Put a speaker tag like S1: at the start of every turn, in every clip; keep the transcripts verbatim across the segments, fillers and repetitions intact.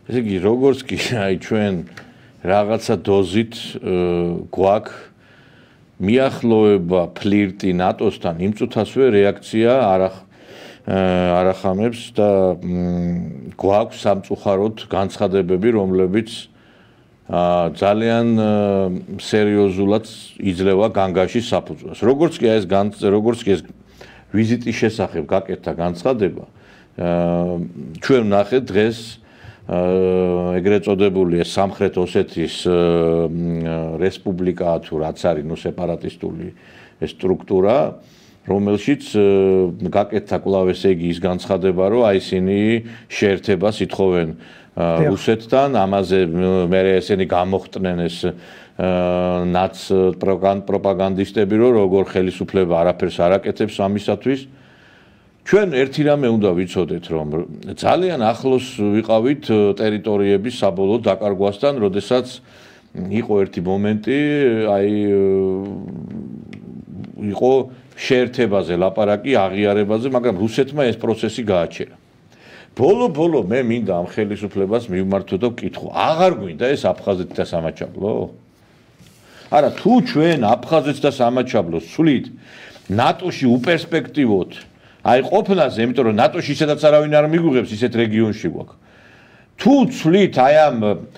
S1: ესე იგი, როგორც კი აი ჩვენ რაღაცა დოზით გვაქვს მიახლოება ფლირტი ნატოსთან, იმ წუთასვე რეაქცია არ არახამებს და გვაქვს სამწუხაროდ განცხადებები, რომლებიც ძალიან სერიოზულად იძლევა განგაშის საფუძვლებს. როგორც კი ეს როგორც კი ეს ვიზიტის შესახებ გაკეთდა განცხადება, ჩვენ ვნახეთ დღეს ეგრეთ წოდებული სამხრეთ ოსეთის რესპუბლიკა თუ რაც არის ნუ სეპარატისტული სტრუქტურა, რომელშიც გაკეთდა კვლავ ესე იგი ის განცხადება, რომ აი ისინი შეერთებას ითხოვენ რუსეთთან, ამაზე მე ესენი გამოხტნენ ეს ნაც პროპაგანდისტები, რომ როგორ ხელისუფლება არაფერს არ აკეთებს ამისათვის. ჩვენ ერთი რამე უნდა ვიცოდეთ, რომ ძალიან ახლოს ვიყავით ტერიტორიების საბოლოო დაკარგვასთან, როდესაც იყო ერთი მომენტი, აი იყო შეერთებაზე ლაპარაკი, აღიარებაზე, მაგრამ რუსეთმა ეს პროცესი გააჩერა. ბოლო-ბოლო მე მინდა ამ ხელისუფლებას მივმართო და ვკითხო, აღარ გვინდა ეს აფხაზეთი და სამაჩაბლო? არა, თუ ჩვენ აფხაზეთს და სამაჩაბლოს ვცვლით ნატოში უპერსპექტივოთ, აი ყოფნაზე, იმიტომ რომ ნატოში ისედაც არავინ არ მიგვიღებს, ისეთ რეგიონში გვაქვს. თუ ვცვლით აი ამ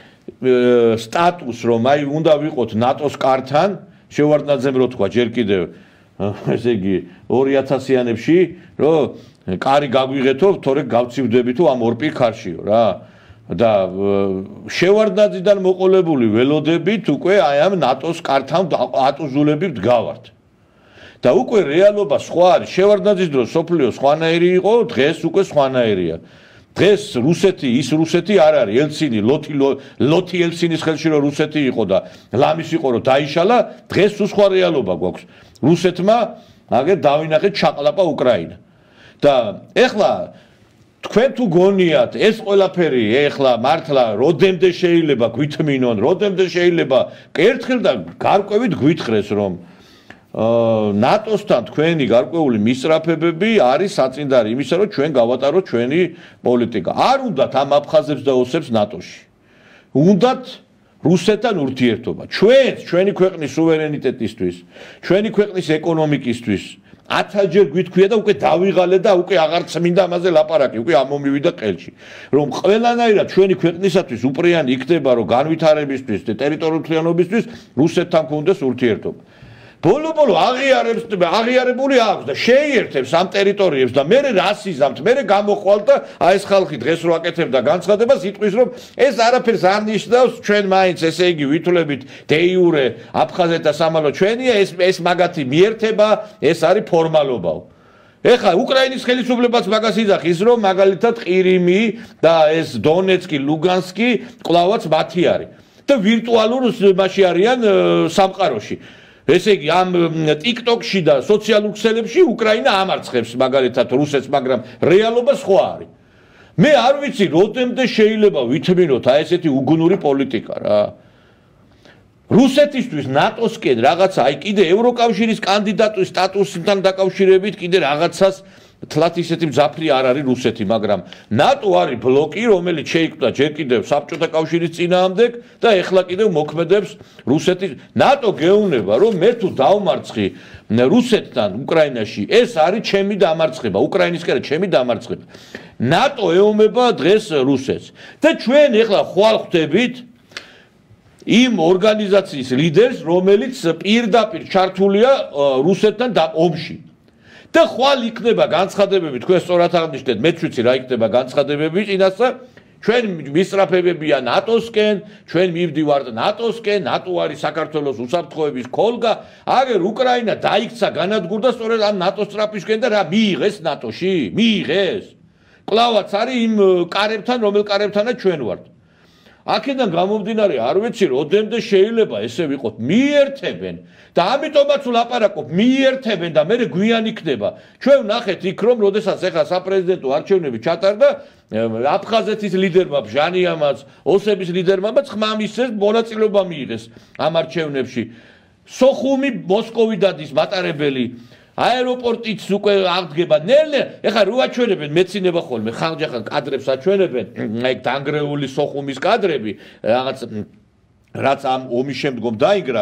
S1: სტატუსს, რომ აი უნდა ვიყოთ ნატოს კართან, შევარდნაძემ რო თქვა ჯერ კიდევ ესე იგი ორი ათასიანებში, რომ კარი გაგვიღეთო, თორე გავცივდებითო ამ ორ პირქარშიო რა. და შევარდნაძიდან მოყოლებული ველოდებით უკვე აი ამ ნატოს კართან ატუზულები ვდგავართ. და უკვე რეალობა სხვა არის. შევარდნაძის დროს სოფლიო სხვანაირი იყო, დღეს უკვე სხვანაირია. დღეს რუსეთი, ის რუსეთი არ არის. ელცინი, ლოთი ლოთი ელცინის ხელში რო რუსეთი იყო და ლამის იყო რო დაიშალა, დღეს თუ სხვა რეალობა გვაქვს. რუსეთმა აგერ დავინახეთ ჩაყლაპა უკრაინა. და ეხლა თქვენ თუ გონიათ ეს ყველაფერი ეხლა მართლა როდემდე შეიძლება გვითმინონ, როდემდე შეიძლება ერთხელ და გარკვევით გვითხრეს, რომ ნატოსთან თქვენი გარკვეული მისწრაფებები არის საწინდარი იმისა, რომ ჩვენ გავატაროთ ჩვენი პოლიტიკა. არ უნდათ ამ აფხაზებს და ოსებს ნატოში. უნდათ რუსეთთან ურთიერთობა. ჩვენს, ჩვენი ქვეყნის სუვერენიტეტისთვის, ჩვენი ქვეყნის ეკონომიკისთვის ათჯერ გვითქვია და უკვე დავიღალე და უკვე აღარც მინდა ამაზე ლაპარაკი, უკვე ამომივიდა ყელში. რომ ყველანაირად ჩვენი ქვეყნისათვის უპრიანი იქნება, რომ განვითარებისთვის და ტერიტორიულთვიანობისთვის რუსეთთან გქონდეს ურთიერთობა. ბოლო-ბოლო აღიარებს, აღიარებული აქვს და შეიერთებს ამ ტერიტორიებს და მე რას იზამთ, მე გამოხვალ და აი ეს ხალხი დღეს რო აკეთებდა განცხადებას, იტყვის რომ ეს არაფერს არ ნიშნავს, ჩვენ მაინც ესე იგი ვითვლებით დე იურე აფხაზეთ და სამალო ჩვენია, ეს ეს მაგათი მიერთება, ეს არის ფორმალობაო. ეხლა უკრაინის ხელისუფლებას მაგას იძახის, რომ მაგალითად ყირიმი და ეს დონეცკი, ლუგანსკი კვლავაც მათი არის და ვირტუალურ მასში არიან სამყაროში. ესე იგი ამ TikTok-ში და სოციალურ ქსელებში უკრაინა ამარცხებს მაგალითად რუსეთს, მაგრამ რეალობა სხვა არის. მე არ ვიცი, როდემდე შეიძლება ვითმინოთ აი ესეთი უგუნური პოლიტიკა რა. რუსეთისთვის ნატოსკენ რაღაცა, აი კიდე ევროკავშირის კანდიდატის სტატუსთან დაკავშირებით კიდე რაღაცას თლათ ისეთი მძაფრი არ არის რუსეთი, მაგრამ ნატო არის ბლოკი, რომელიც შეიქმნა ჯერ კიდევ საბჭოთა კავშირის წინააღმდეგ და ეხლა კიდევ მოქმედებს რუსეთის. ნატო გეუბნება, რომ მე თუ დავმარცხი რუსეთთან უკრაინაში, ეს არის ჩემი დამარცხება, უკრაინისკენ ჩემი დამარცხება. ნატო ეომება დღეს რუსეთს და ჩვენ ეხლა ხვალ ხვდებით იმ ორგანიზაციის ლიდერს, რომელიც პირდაპირ ჩართულია რუსეთთან ომში. და ხვალ იქნება განცხადებები, თქვენ სწორად აღნიშნეთ, მეც ვიცი რა იქნება განცხადებები წინასწარ, ჩვენ მისწრაფებებია ნატოსკენ, ჩვენ მივდივართ ნატოსკენ, ნატო არის საქართველოს უსაფრთხოების ქოლგა, აგერ უკრაინა დაიქცა, განადგურდა სწორედ ამ ნატოს სწრაფისკენ და რა მიიღეს ნატოში? მიიღეს? კვლავაც არის იმ კარებთან, რომელ კარებთანაც ჩვენ ვართ. აქედან გამომდინარე, არ ვიცი, როდემდე შეიძლება ესე ვიყოთ, მიერთებენ და ამიტომაც ვლაპარაკობ, მიერთებენ და მე გვიან იქნება. ჩვენ ვნახეთ იქ, რომ როდესაც ეხლა საპრეზიდენტო არჩევნები ჩატარდა, აფხაზეთის ლიდერმა ბჟანიამაც, ოსების ლიდერმაც ხმამისეს მონაწილეობა მიიღეს ამ არჩევნებში. სოხუმი მოსკოვი დადის მატარებელი აეროპორტიც უკვე აღდგება ნელ-ნელ. ეხლა რო აჩვენებენ მეცინება ხოლმე ხანჯახან კადრებს აჩვენებენ, აი დანგრეული სოხუმის კადრები, რაღაც რაც ამ ომის შემდგომ დაიგრა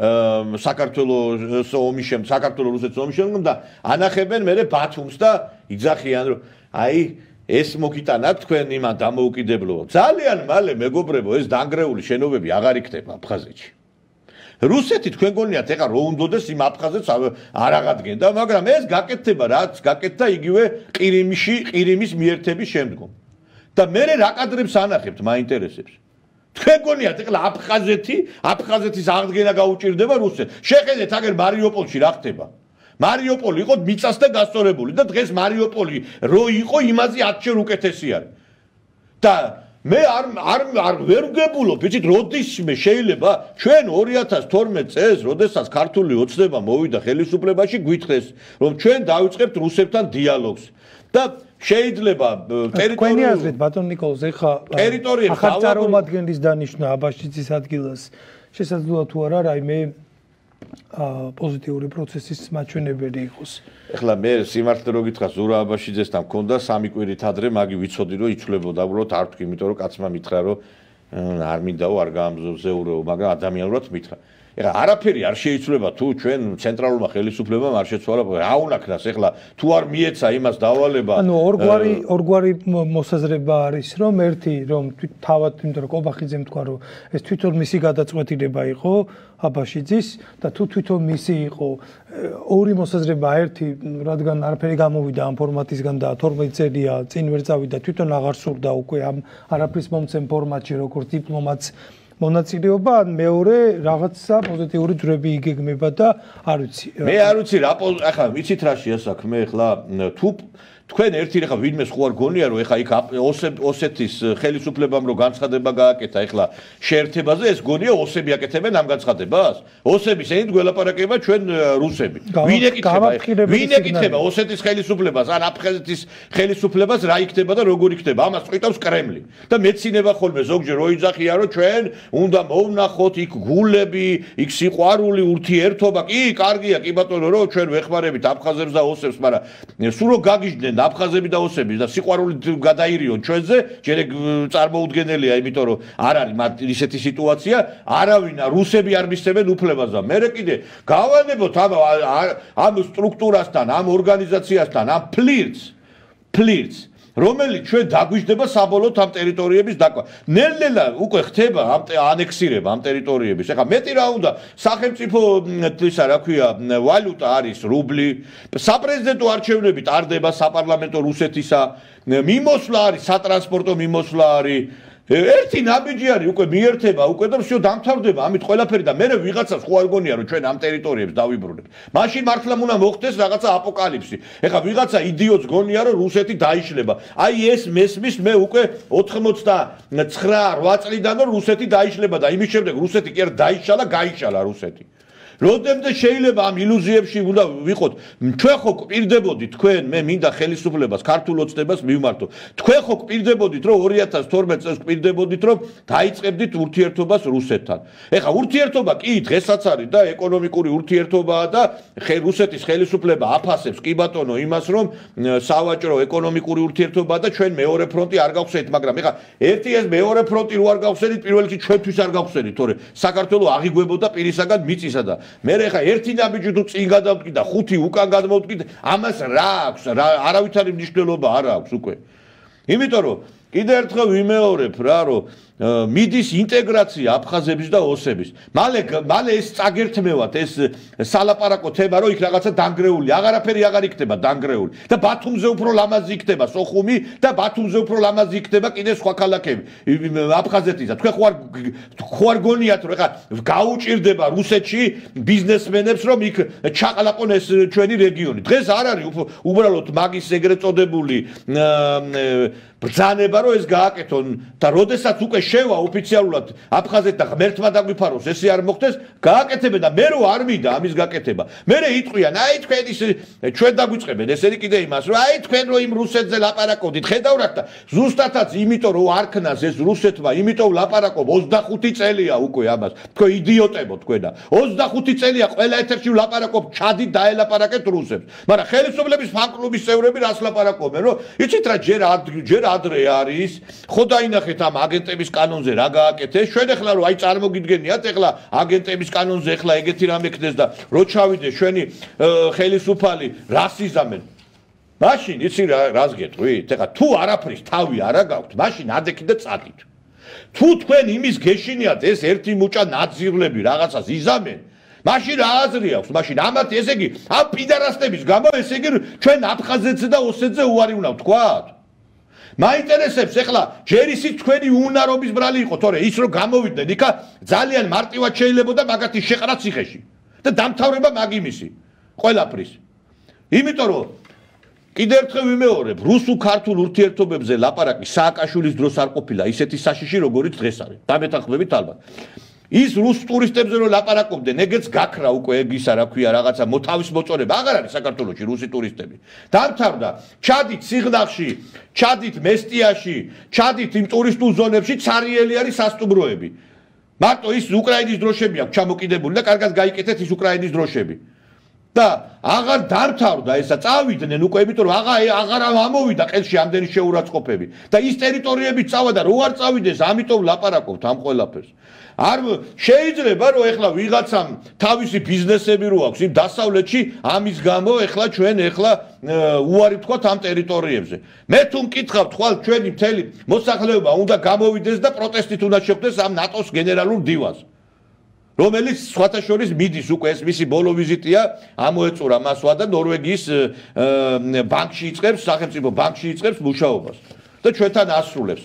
S1: საქართველოს ომის შემდგომ, საქართველოს რუსეთის ომის შემდგომ და ანახებენ მერე ბათუმს და იძახიან რომ აი ეს მოგიტანათ თქვენ იმან დამოუკიდებლობა. ძალიან მალე მეგობრებო, ეს დანგრეული შენობები აღარ იქნება აფხაზეთში. რუსეთი თქვენ გონიათ ეხა რო უნდოდეს იმ აფხაზეთს არ აღადგენდა, მაგრამ ეს გაკეთდება რაც გაკეთდა იგივე ყირიმში, ყირიმის მიერთების შემდგომ. და მე რა კადრებს ანახებთ მაინტერესებს. თქვენ გონიათ ეხლა აფხაზეთი, აფხაზეთის აღდგენა გაუჭირდება რუსეთს. შეხედეთ აგერ მარიუპოლში რა ხდება. მარიუპოლი იყო მიწასთან გასწორებული და დღეს მარიუპოლი რო იყო იმაზე ათჯერ უკეთესი არის. და მე არ არ არ ვერ ვგებულობ, იცით, როდისმე შეიძლება ჩვენ ორი ათას თორმეტ წელს, როდესაც ქართული ოცნება მოვიდა ხელისუფლებაში, გვითხრეს, რომ ჩვენ დავიწყებთ რუსებთან დიალოგს. და შეიძლება
S2: ტერიტორიული აზრით ბატონ ნიკოლოზ ეხა
S1: ტერიტორიების
S2: ახალწარმოადგენლის დანიშვნა აბაშიძის ადგილას შესაძლოა თუ არა რაიმე პოზიტიური პროცესის მაჩვენებელი იყოს.
S1: ეხლა მე სიმართლე რო გითხრა ზურაბ აბაშიძესთან მქონდა სამი კვირით ადრე მაგი ვიცოდი რომ იცვლებოდა, უბრალოდ არ ვთქვი, იმიტომ რომ კაცმა მითხრა რომ არ მინდაო, არ გაამზეურეო, მაგრამ ადამიანურად მითხრა. ეხლა არაფერი არ შეიცვლება თუ ჩვენ ცენტრალურმა ხელისუფლებამ არ შეცვალა, რა უნაქნას ეხლა თუ არ მიეცა იმას დავალება.
S2: ანუ ორგვარი ორგვარი მოსაზრება არის, რომ ერთი რომ თავად იმიტომ რომ კობახიძემ თქვა რომ ეს თვითონ მისი გადაწყვეტილება იყო აბაშიძის და თუ თვითონ მისი იყო ორი მოსაზრება, ერთი რადგან არაფერი გამოვიდა ამ ფორმატისგან და თორმეტ წელია წინ ვერ წავიდა, თვითონ აღარ სურდა უკვე ამ არაფრის მომცემ ფორმატში როგორც დიპლომატს მონაწილეობა, ან მეორე რაღაცა პოზიტიური ძვრები იგეგმება და არ ვიცი.
S1: მე არ ვიცი რა, ახლა ვიცით რა შეასაქმე, ახლა თუ თქვენ ერთი ხა ვინმეს ხო არ გონია რომ ეხა იქ ოსეთის ხელისუფლებამ რო განცხადება გააკეთა ეხლა შეერთებაზე, ეს გონია ოსები აკეთებენ ამ განცხადებას? ოსების ენით გველაპარაკება ჩვენ რუსები. ვინ ეკითხება? ვინ ეკითხება ოსეთის ხელისუფლებას ან აფხაზეთის ხელისუფლებას რა იქნება და როგორ იქნება? ამას წვითავს კრემლი. და მეცინება ხოლმე ზოგჯერ რო იძახია რომ ჩვენ უნდა მოვნახოთ იქ გულები, იქ სიყვარული, ურთიერთობა. კი, კარგია, კი ბატონო, რომ ჩვენ ვეხმარებით აფხაზებს და ოსებს, მაგრამ სულ რო გაგიჟდნენ აფხაზები და ოსები და სიყვარული გადაირიონ ჩვენზე, ჯერ წარმოუდგენელია, იმიტომ რომ არ არის მათ ისეთი სიტუაცია, არავინ რუსები არ მისცემენ უფლებაზე. მე კიდე გავანებოთ ამ ამ სტრუქტურასთან, ამ ორგანიზაციასთან, ამ ფლირტს, ფლირტს რომელიც ჩვენ დაგვიждდება საბოლოოდ ამ ტერიტორიების დაკვა. ნელ-ნელა უკვე ხდება ამ ანექსირება ამ ტერიტორიების. ეხლა მეტი რა უნდა, სახელმწიფო ისა რა ქვია, ვალუტა არის რუბლი, საპრეზიდენტო არჩევნები ტარდება საპარლამენტო რუსეთისა, მიმოსვლა არის, სატრანსპორტო მიმოსვლა არის. ერთი ნაბიჯი არის უკვე მიერთება უკვე და всё დამთავრდება ამით ყველაფერი და მე ვიღაცას ხო არ გონია რომ ჩვენ ამ ტერიტორიებს დავიბრუნებთ. მაშინ მართლა უნდა მოხდეს რაღაცა აპოკალიფსი. ეხლა ვიღაცა იდიოტს გონია რომ რუსეთი დაიშლება. აი ეს მესმის მე უკვე ოთხმოცდაცხრა რვა წლიდან რომ რუსეთი დაიშლება და იმის შემდეგ რუსეთი კი არ დაიშალა, გაიშალა რუსეთი. Rodemde შეიძლება ამ ილუზიებში უნდა ვიყოთ. Ჩვენ ხო გვპირდებოდით თქვენ, მე მინდა ხელისუფლებას, ქართულ ოცნებას მივმართო. Თქვენ ხო გვპირდებოდით, რომ ორი ათას თორმეტ წელს გვპირდებოდით, რომ დაიწყებდით ურთიერთობას რუსეთთან. ეხლა ურთიერთობა კი დღესაც არის და ეკონომიკური ურთიერთობაა და რუსეთის ხელისუფლება აფასებს კი ბატონო იმას, რომ სავაჭრო ეკონომიკური ურთიერთობაა და ჩვენ მეორე ფრონტი არ გავხსენით, მაგრამ ეხლა ერთი ეს მეორე ფრონტი რო არ გავხსენით, პირველ რიგში ჩვენთვის არ გავხსენით, თორე საქართველოს აღიგვებოდა პირისაგან მიწისა და მე ეხა ერთი ნაბიჯი თუ წინ გადავდგი და ხუთი უკან გადმოვდგი, ამას რა აქვს? არავითარი მნიშვნელობა არ აქვს უკვე. იმიტომ რომ კიდე ერთხელ ვიმეორებ რა, რომ მიდის ინტეგრაცია აფხაზების და ოსების. მალე მალე ეს წაგერთმევათ ეს სალაპარაკო თემა, რომ იქ რაღაცა დანგრეული, აღარაფერი აღარ იქნება დანგრეული და ბათუმზე უფრო ლამაზი იქნება სოხუმი და ბათუმზე უფრო ლამაზი იქნება კიდე სხვა ქალაქები აფხაზეთის და თქვენ ხო არ ხო არ გონიათ რომ ეხა გაუჭირდება რუსეთში ბიზნესმენებს რომ იქ ჩაყლაპონ ეს ჩვენი რეგიონი. დღეს არ არის უბრალოდ მაგის ეგრეთ წოდებული ბრძანება რომ ეს გააკეთონ და როდესაც უკვე შევა ოფიციალურად აფხაზეთთან ღმერთმა დაგვიფაროს ესე არ მოხდეს გააკეთებენ და მე რო არ მინდა ამის გაკეთება მე იტყვიან აი თქვენ ის ჩვენ დაგვიწყებენ ესენი კიდე იმას რომ აი თქვენ რო იმ რუსეთზე ლაპარაკობდით ხედავთ და ზუსტადაც იმიტომ რომ არ ქნას ეს რუსეთმა იმიტომ ლაპარაკობ ოცდახუთი წელია უკვე ამას თქვენ იდიოტებო თქვენა ოცდახუთი წელია ყველა ეთერში ლაპარაკობ ჩადით დაელაპარაკეთ რუსებს მაგრამ ხელისუფლების ფან-კლუბის წევრები რას ლაპარაკობენ რომ იცით რა ჯერ ჯერ ადრე არის ხო დაინახეთ ამ აგენტების კანონზე რა გააკეთეს ჩვენ ახლა რომ აი წარმოგიდგენიათ ახლა აგენტების კანონზე ახლა ეგეთი რამე ხდეს და რო ჩავიდეს ჩვენი ხელისუფალი რას იზამენ მაშინ იცი რა რას გეტყვით ეხლა თუ არაფრის თავი არა გაქვთ მაშინ ადექი და წადით თუ თქვენ იმის გეშინიათ ეს ერთი მუჭა ნაძირლები რაღაცას იზამენ მაშინ რა აზრი აქვს მაშინ ამათ ესე იგი ამ პიდარასტების გამო ესე იგი ჩვენ აფხაზეთზე და ოსეთზე უარი უნდა ვთქვათ მაინტერესებს ეხლა ჯერ ისიც თქვენი უნარობის ბრალი იყო თორე ის რომ გამოვიდნენ იქა ძალიან მარტივად შეიძლებოდა მაგათი შეყრა ციხეში და დამთავრება მაგ იმისი ყველაფრის იმიტომ რომ კიდევ ერთხელ ვიმეორებ რუსულ-ქართულ ურთიერთობებზე ლაპარაკი სააკაშვილის დროს არ ყოფილა ისეთი საშიში როგორიც დღეს არის დამეთანხმებით ალბათ ის რუს ტურისტებზე რომ ლაპარაკობდნენ ეგეც გაქრა უკვე ეგ ისა რა ქვია რაღაცა მოთავის მოწონება აღარ არის საქართველოში რუსი ტურისტები დამთავრდა ჩადით სიღნაღში ჩადით მესტიაში ჩადით იმ ტურისტულ ზონებში ცარიელი არის სასტუმროები მარტო ის უკრაინის დროშები აქვს ჩამოკიდებული და კარგად გაიკეთეთ ის უკრაინის დროშები და აღარ დამთავრდა ესა წავიდნენ უკვე იმიტომ რომ აღარ აღარ ამოვიდა ყელში ამდენი შეურაცხყოფები და ის ტერიტორიებიც წავა და რო არ წავიდეს ამიტომ ლაპარაკობთ ამ ყველაფერს არ შეიძლება რომ ეხლა ვიღაცამ თავისი ბიზნესები რო აქვს იმ დასავლეთში ამის გამო ეხლა ჩვენ ეხლა უარი ვთქვათ ამ ტერიტორიებზე მე თუ მკითხავთ ხვალ ჩვენი მთელი მოსახლეობა უნდა გამოვიდეს და პროტესტით უნდა შეხვდეს ამ ნატოს გენერალურ დივანს რომელიც სხვათა შორის მიდის უკვე ეს მისი ბოლო ვიზიტია ამოეწურა მასვა და ნორვეგიის ბანკში იწყებს სახელმწიფო ბანკში იწყებს მუშაობას და ჩვენთან ასრულებს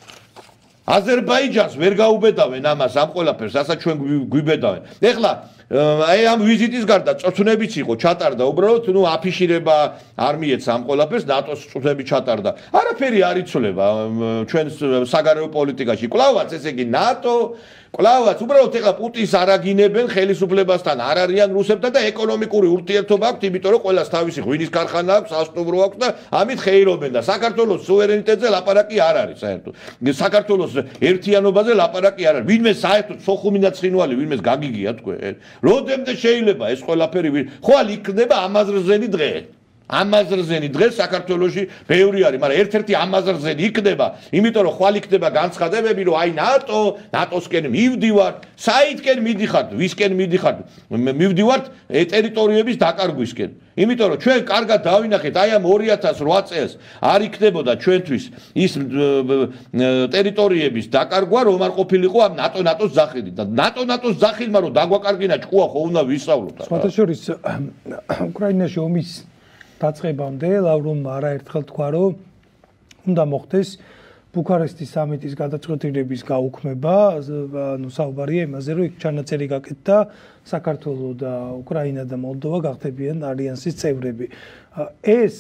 S1: აზერბაიჯანს ვერ გაუბედავენ ამას ამ ყველაფერს რასაც ჩვენ გვიბედავენ ეხლა აი ამ ვიზიტის გარდა წწნებიც იყო ჩატარდა უბრალოდ ნუ აფიშირება არ მიეც ამ ყველაფერს ნატოს წწნები ჩატარდა არაფერი არ იცვლება ჩვენ საგარეო პოლიტიკაში კლავაც ესე იგი ნატო კლავაც უბრალოდ ეხლა პუტინს არაგინებენ ხელისუფლებასთან არ არიან რუსებთან და ეკონომიკური ურთიერთობა აქვს იმიტომ რომ ყველას თავისი ღვინის ქარხანა აქვს სასტუმრო აქვს და ამით ხეირობენ და საქართველოს სუვერენიტეტზე ლაპარაკი არ არის საერთოდ საქართველოს ერთიანობაზე ლაპარაკი არ არის ვინმე საერთოდ სოხუმინა ცხინვალი ვინმეს გაგიგია თქვენ როდემდე შეიძლება ეს ყველაფერი ხვალ იქნება ამაზრზენი დღე ამაზრზენი დღე საქართველოში ბევრი არის მაგრამ ერთ-ერთი ამაზრზენი იქნება იმიტომ რომ ხვალ იქნება განცხადებები რომ აი ნატო ნატოსკენ მივდივართ საითკენ მიდიხართ ვისკენ მიდიხართ მივდივართ ტერიტორიების დაკარგვისკენ იმიტომ რომ ჩვენ კარგად დავინახეთ აი ამ ორი ათას რვა წელს არ იქნებოდა ჩვენთვის ის ტერიტორიების დაკარგვა რომ არ ყოფილიყო ამ ნატო ნატოს ძახილი და ნატო ნატოს ძახილმა რომ დაგვაკარგინა ჭკუა ხო უნდა ვისწავლოთ
S2: სხვათა შორის უკრაინაში ომის დაწყებამდე ლავრომ არაერთხელ თქვა რომ უნდა მოხდეს ბუქარესტის სამიტის გადაწყვეტილების გაუქმება ანუ საუბარია იმაზე რომ იქ ჩანაწერი გაკეთდა საქართველო და უკრაინა და მოლდოვა გახდებიან ალიანსის წევრები ეს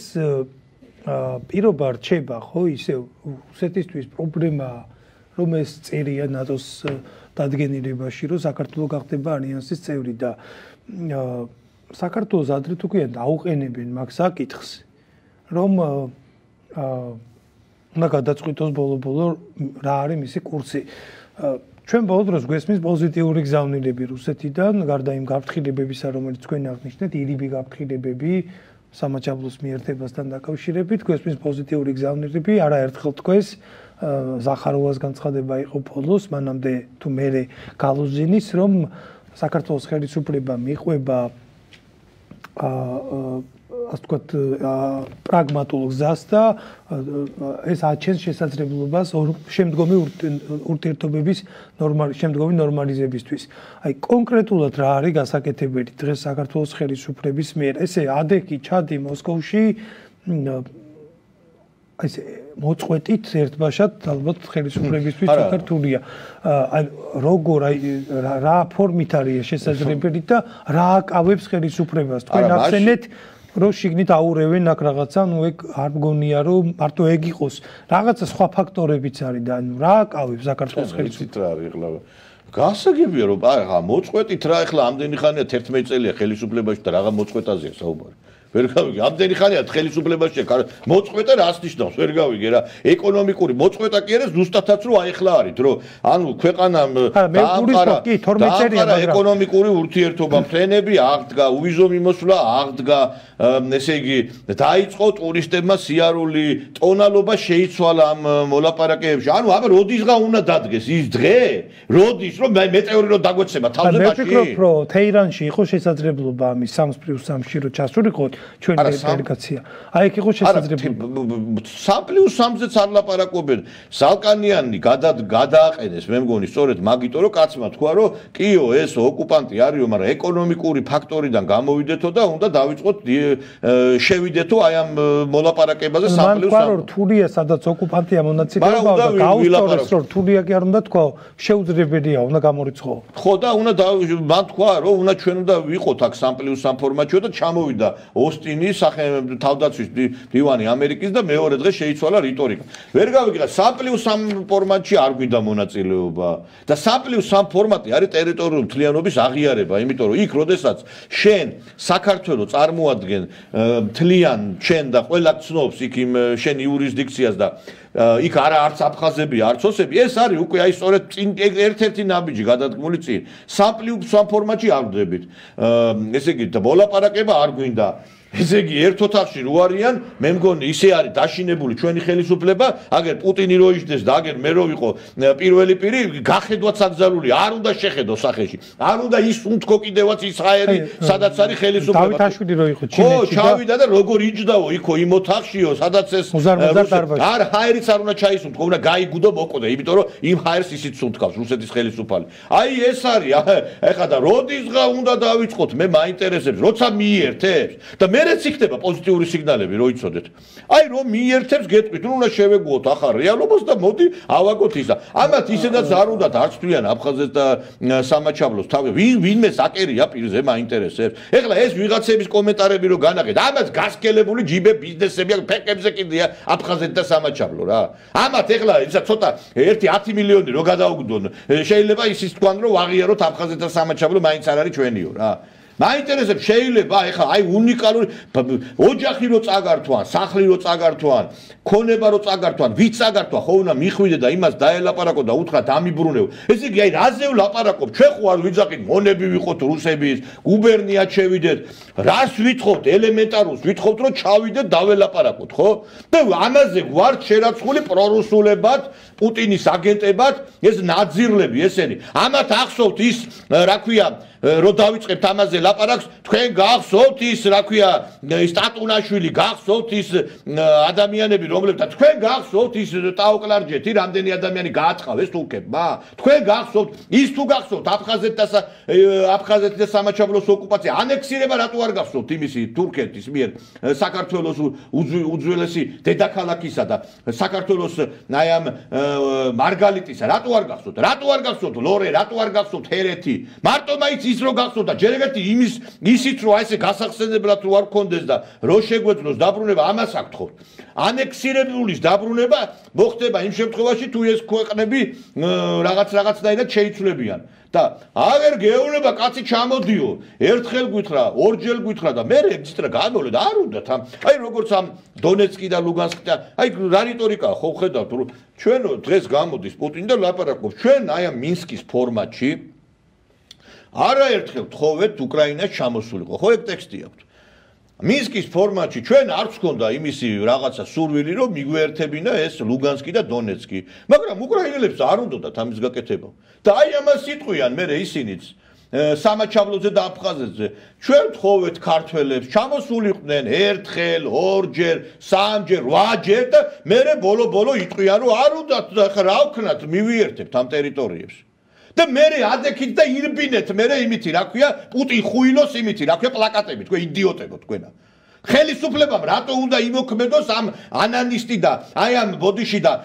S2: პირობა რჩება ხო ისე რუსეთისთვის პრობლემა რომ ეს წერია ნატოს დადგენილებაში რომ საქართველო გახდება ალიანსის წევრი და საქართველოს ადრე თუ კი დაუყენებენ მაგ საკითხს რომ უნდა გადაწყვიტოს ბოლო-ბოლო რა არის მისი კურსი ჩვენ ბოლო დროს გვესმის პოზიტიური გზავნილები რუსეთიდან გარდა იმ გაფრთხილებებისა რომელიც თქვენ აღნიშნეთ ირიბი გაფრთხილებები სამაჩაბლოს მიერთებასთან დაკავშირებით გვესმის პოზიტიური გზავნილები არაერთხელ თქვენს ზახაროვას განცხადება იყო ბოლოს მანამდე თუ მერე გალუზინის რომ საქართველოს ხელისუფლება მიყვება ასე ვთქვათ პრაგმატულ გზას და ეს აჩენს შესაძლებლობას შემდგომი ურთიერთობების შემდგომი ნორმალიზებისთვის. აი კონკრეტულად რა არის გასაკეთებელი დღეს საქართველოს ხელისუფლების მიერ? ესე ადექი ჩადი მოსკოვში აი მოწყვეტით ერთბაშად ალბათ ხელისუფლებისთვის საქართველია. აი როგორ აი რა ფორმით არის შესაძლებელი და რა აკავებს ხელისუფლებას? თქვენ ახსენეთ რომ შიგნით აურევენ აქ რაღაცა, ნუ ეგ არ მგონია რომ მარტო ეგ იყოს. რაღაცა სხვა ფაქტორებიც არის და ნუ რა აკავებს საქართველოს ხელისუფლება.
S1: რა არის ახლა გასაგებია რომ აღა მოწყვეტით რა ახლა ამდენი ხანია თერთმეტი წელია ხელისუფლებაში და რაღა მოწყვეტაზეა საუბარი. ვერ გავიგე, ამდენი ხანია ხელისუფლებაში მოწყვეტა რას ნიშნავს, ვერ გავიგე რა. ეკონომიკური მოწყვეტა კი არა, ზუსტადაც რომ აი ახლა არის, რომ ანუ ქვეყანამ დაამყარა ეკონომიკური ურთიერთობა, ფრენები აღდგა, უვიზო მიმოსვლა აღდგა, ესე იგი, დაიწყო ტურისტებმა სიარული, ტონალობა შეიცვალა ამ მოლაპარაკებებში. ანუ აბა როდისღა უნდა დადგეს ის დღე, როდის რომ მეტეორი რომ დაგვეცემა თავზე მაშინ.
S2: მე ვფიქრობ, რომ თეირანში იყო შესაძლებლობა ამის სამს პლუს სამში რომ ჩასულიყოთ ჩვენი დელეგაცია. აი ეგ იყო შესაძლებლობა.
S1: სამ პლუს სამზეც არ ლაპარაკობენ. ზალკანიანი გადააყენეს, მე მგონი, სწორედ მაგიტო რომ კაცმა თქვა, რომ კიო ეს ოკუპანტი არისო, მაგრამ ეკონომიკური ფაქტორიდან გამოვიდეთო და უნდა დავიწყოთ შევიდეთო აი ამ მოლაპარაკებაზე სამ პლუს სამი.
S2: მაგრამ რთულია, სადაც ოკუპანტია მონაწილეობა და გაუსწორებს, რომ რთულია კი არ უნდა თქვა, შეუძლებელია, უნდა გამორიცხო.
S1: ხო და უნდა მან თქვა, რომ უნდა ჩვენ უნდა ვიყოთ აქ სამ პლუს სამი ფორმატში და ჩამოვიდა ოსტინის სახე თავდაცვის დივანი ამერიკის და მეორე დღე შეიცვალა რიტორიკა. ვერ გავიგე, სამ პლუს სამი ფორმატში არ გვინდა მონაწილეობა და სამ პლუს სამი ფორმატი არის ტერიტორიული მთლიანობის აღიარება, იმიტომ რომ იქ როდესაც შენ საქართველოს წარმოადგენ მთლიან შენ და ყველა ცნობს იქ იმ შენ იურისდიქციას და იქ არა არც აფხაზები, არც ოსები, ეს არის უკვე აი სწორედ ერთ-ერთი ნაბიჯი გადადგმული წინ. სამ პლუს სამი ფორმატში არ ვდებით. ესე იგი, მოლაპარაკება არ გვინდა. ესე იგი, ერთ ოთახში რო არიან, მე მგონი ისე არის დაშინებული ჩვენი ხელისუფლება, აგერ პუტინი რო იჯდეს და აგერ მე რო ვიყო პირველი პირი, გახედვაც აკრძალული, არ უნდა შეხედო სახეში. არ უნდა ის უნთქო კიდევაც ისრაელი, სადაც არის ხელისუფლება.
S2: დავითაშვილი რო იყო ჩინეთში.
S1: ხო, ჩავიდა და როგორ იჯდაო იქო იმ ოთახშიო, სადაც ეს არ ჰაერიც არ უნდა ჩაისუნთქო, უნდა გაიგუდო მოკვდე, იმიტომ რომ იმ ჰაერს ისიც სუნთქავს რუსეთის ხელისუფალი. აი ეს არის, ეხლა და როდისღა უნდა დავიწყოთ, მე მაინტერესებს, როცა მიიერთებს და მერეც იქნება პოზიტიური სიგნალები, რო იცოდეთ. აი რომ მიერთებს გეტყვით, რომ უნდა შევეგუოთ ახალ რეალობას და მოდი ავაგოთ ისა. ამათ ისედაც არ უნდათ არც თვიან აფხაზეთს და სამაჩაბლოს თავი. ვინმე საკერია პირზე მაინტერესებს. ეხლა ეს ვიღაცების კომენტარები რო განაღეთ, ამათ გასკელებული ჯიბე ბიზნესები აქვს, ფეკებზე კიდია აფხაზეთ და სამაჩაბლო რა. ამათ ეხლა ისა ცოტა ერთი ათი მილიონი რო გადაუგდონ, შეიძლება ისიც თქვან რომ აღიაროთ აფხაზეთ და სამაჩაბლო მაინც არ არის ჩვენიო რა. მაინტერესებს შეიძლება ეხლა აი უნიკალური ოჯახი რო წაგართვან, სახლი რო წაგართვან, ქონება რო წაგართვან, ვიც წაგართვა, ხო უნდა მიხვიდე და იმას დაელაპარაკო და უთხრა დამიბრუნეო. ესე იგი აი რაზე ვლაპარაკობ? ჩვენ ხო არ ვიძახით მონები ვიყოთ რუსების, გუბერნიად შევიდეთ. რას ვითხოვთ? ელემენტარულს ვითხოვთ რომ ჩავიდეთ დაველაპარაკოთ, ხო? და ამაზე გვართ შერაცხული პრორუსულებად, პუტინის აგენტებად, ეს ნაძირლები ესენი. ამათ ახსოვთ ის, რა ქვია, რო დავიწყებთ ამაზე ლაპარაკს, თქვენ გახსოვთ ის, რა ქვია, სტატუნაშვილი, გახსოვთ ის ადამიანები, რომლებთან თქვენ გახსოვთ ის ტაოკლარჯეთი, რამდენი ადამიანი გააწყავეს თურქებმა? თქვენ გახსოვთ ის თუ გახსოვთ აფხაზეთ და აფხაზეთ და სამაჩაბლოს ოკუპაცია, ანექსირება რატო არ გახსოვთ იმისი თურქეთის მიერ საქართველოს უძველესი დედაქალაქისა და საქართველოს აი ამ მარგალიტისა, რატო არ გახსოვთ? რატო არ გახსოვთ ლორე, რატო არ გახსოვთ ჰერეთი? მარტო მაინც ის რო გახსოვთ და ჯერ ერთი იმის ისიც რო აი ესე გასახსენებლად რო არ გქონდეს და რო შეგვეძლოს დაბრუნება, ამას აგთხოვთ. ანექსირებულის დაბრუნება მოხდება იმ შემთხვევაში თუ ეს ქვეყნები რაღაც რაღაცნაირად შეიცვლებიან. და აღარ გეუბნება კაცი ჩამოდიო, ერთხელ გვითხრა, ორჯერ გვითხრა და მე რეგისტრა გამოლე და არ უნდათ ამ აი როგორც ამ დონეცკი და ლუგანსკი და აი რა რიტორიკაა ხო ხედავთ რომ ჩვენ დღეს გამოდის პუტინი და ლაპარაკობს ჩვენ აი ამ მინსკის ფორმატში არაერთხელ თხოვეთ უკრაინას ჩამოსულიყო, ხო ეგ ტექსტი აქვს. მინსკის ფორმატში ჩვენ არც გქონდა იმისი რაღაცა სურვილი, რომ მიგვეერთებინა ეს ლუგანსკი და დონეცკი, მაგრამ უკრაინელებს არ უნდათ ამის გაკეთება. და აი ამას იტყვიან მე ისინიც სამაჩაბლოზე და აფხაზეთზე. ჩვენ თხოვეთ ქართველებს, ჩამოსულიყვნენ ერთხელ, ორჯერ, სამჯერ, რვაჯერ და მე ბოლო-ბოლო იტყვიან, რომ არ უნდათ ხა რა ვქნათ, მივიერთებთ ამ ტერიტორიებს. და მე ადექით და ირბინეთ მე იმითი რა ქვია პუტინ ხუილოს იმითი რა ქვია პლაკატები თქვენ იდიოტებო თქვენა ხელისუფლებამ რატო უნდა იმოქმედოს ამ ანანისტი და აი ამ ბოდიში და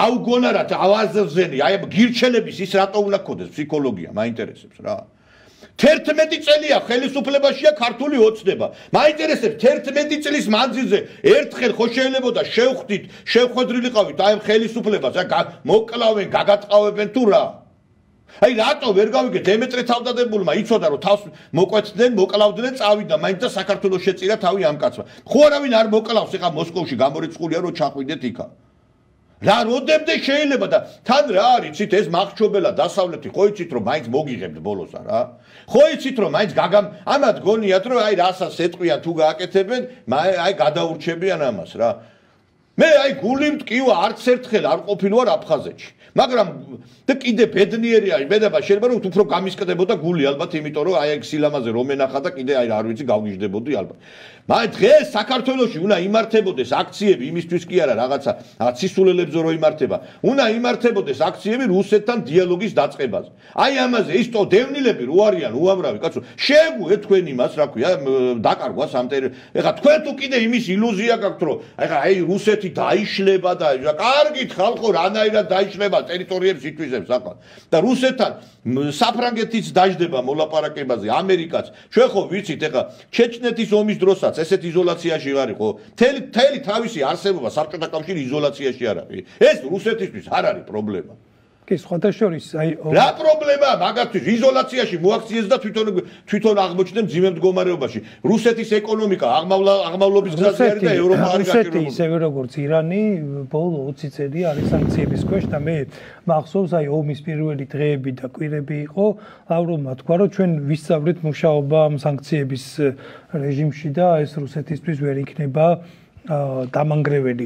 S1: გაუგონარათ ავაზზენი აი ამ გირჩელების ის რატო უნდა ქონდეს ფსიქოლოგია მაინტერესებს რა თერთმეტი წელია ხელისუფლებაშია ქართული ოცნება. მაინტერესებს თერთმეტი წლის მანძილზე ერთხელ ხო შეიძლებოდა შევხვდით, შევხვედრილიყავით აი ხელისუფლებას, მოკლავენ, გაგატყავებენ თუ რა? აი რატო ვერ გავიგეთ დემეტრე თავდადებულმა იცოდა რომ თავს მოკვეთდნენ, მოკლავდნენ, წავიდა, მაინც და საქართველოს შეწირა თავი ამ კაცმა. ხო არავინ არ მოკლავს, ეხა მოსკოვში გამორიცხულია რომ ჩახვიდეთ იქა. რა როდემდე შეიძლება და თან რა არის, იცით ეს მახრჩობელა დასავლეთი, ხო იცით რომ მაინც მოგიღებთ ბოლოს არა? ხო იცით რომ მაინც გაგამ ამათ გონიათ რომ აი რასაც ეტყვიან თუ გააკეთებენ, აი გადაურჩებიან ამას რა. მე აი გული მткиვა არც ერთხელ არ ყოფილი ვარ აფხაზეთში. მაგრამ და კიდე ბედნიერია იმედება შეიძლება რომ უფრო გამისკდებოდა გული ალბათ იმიტომ რომ აი ეგ სილამაზე რომ ენახა და კიდე აი არ ვიცი გავგიჟდებოდი ალბათ. მაგრამ დღეს საქართველოში უნდა იმართებოდეს აქციები იმისთვის კი არა რაღაცა ცისულელებზე რომ იმართება. უნდა იმართებოდეს აქციები რუსეთთან დიალოგის დაწყებაზე. აი ამაზე ის თო დევნილები რო არიან უამრავი კაცო შეგვე თქვენ იმას რა ქვია დაკარგვა სამტერი. ეხა თქვენ თუ კიდე იმის ილუზია გაქვთ რომ ეხა აი რუსეთი დაიშლება და კარგით ხალხო რანაირად დაიშლება ტერიტორიებს ითვისებს ახლა და რუსეთთან საფრანგეთიც დაждდება მოლაპარაკებაზე ამერიკაც ჩვენ ხო ვიცით ეხა ჩეჩნეთის ომის დროსაც ესეთ იზოლაციაში არ იყო თელი თელი თავისი არსებობა საბჭოთა კავშირი იზოლაციაში არ არის ეს რუსეთისთვის არ არის პრობლემა
S2: კი სხვათა შორის აი
S1: რა პრობლემაა მაგათთვის იზოლაციაში მოაქციეს და თვითონ თვითონ აღმოჩნდნენ ძიმე მდგომარეობაში რუსეთის ეკონომიკა აღმავლობის გზაზე არის და ევროპა არის
S2: გაკეთებული რუსეთი ისევე როგორც ირანი ბოლო ოცი წელი არის სანქციების ქვეშ და მე მახსოვს აი ომის პირველი დღეები და კვირები იყო ლავროვმა თქვა რომ ჩვენ ვისწავლეთ მუშაობა ამ სანქციების რეჟიმში და ეს რუსეთისთვის ვერ იქნება დამანგრეველი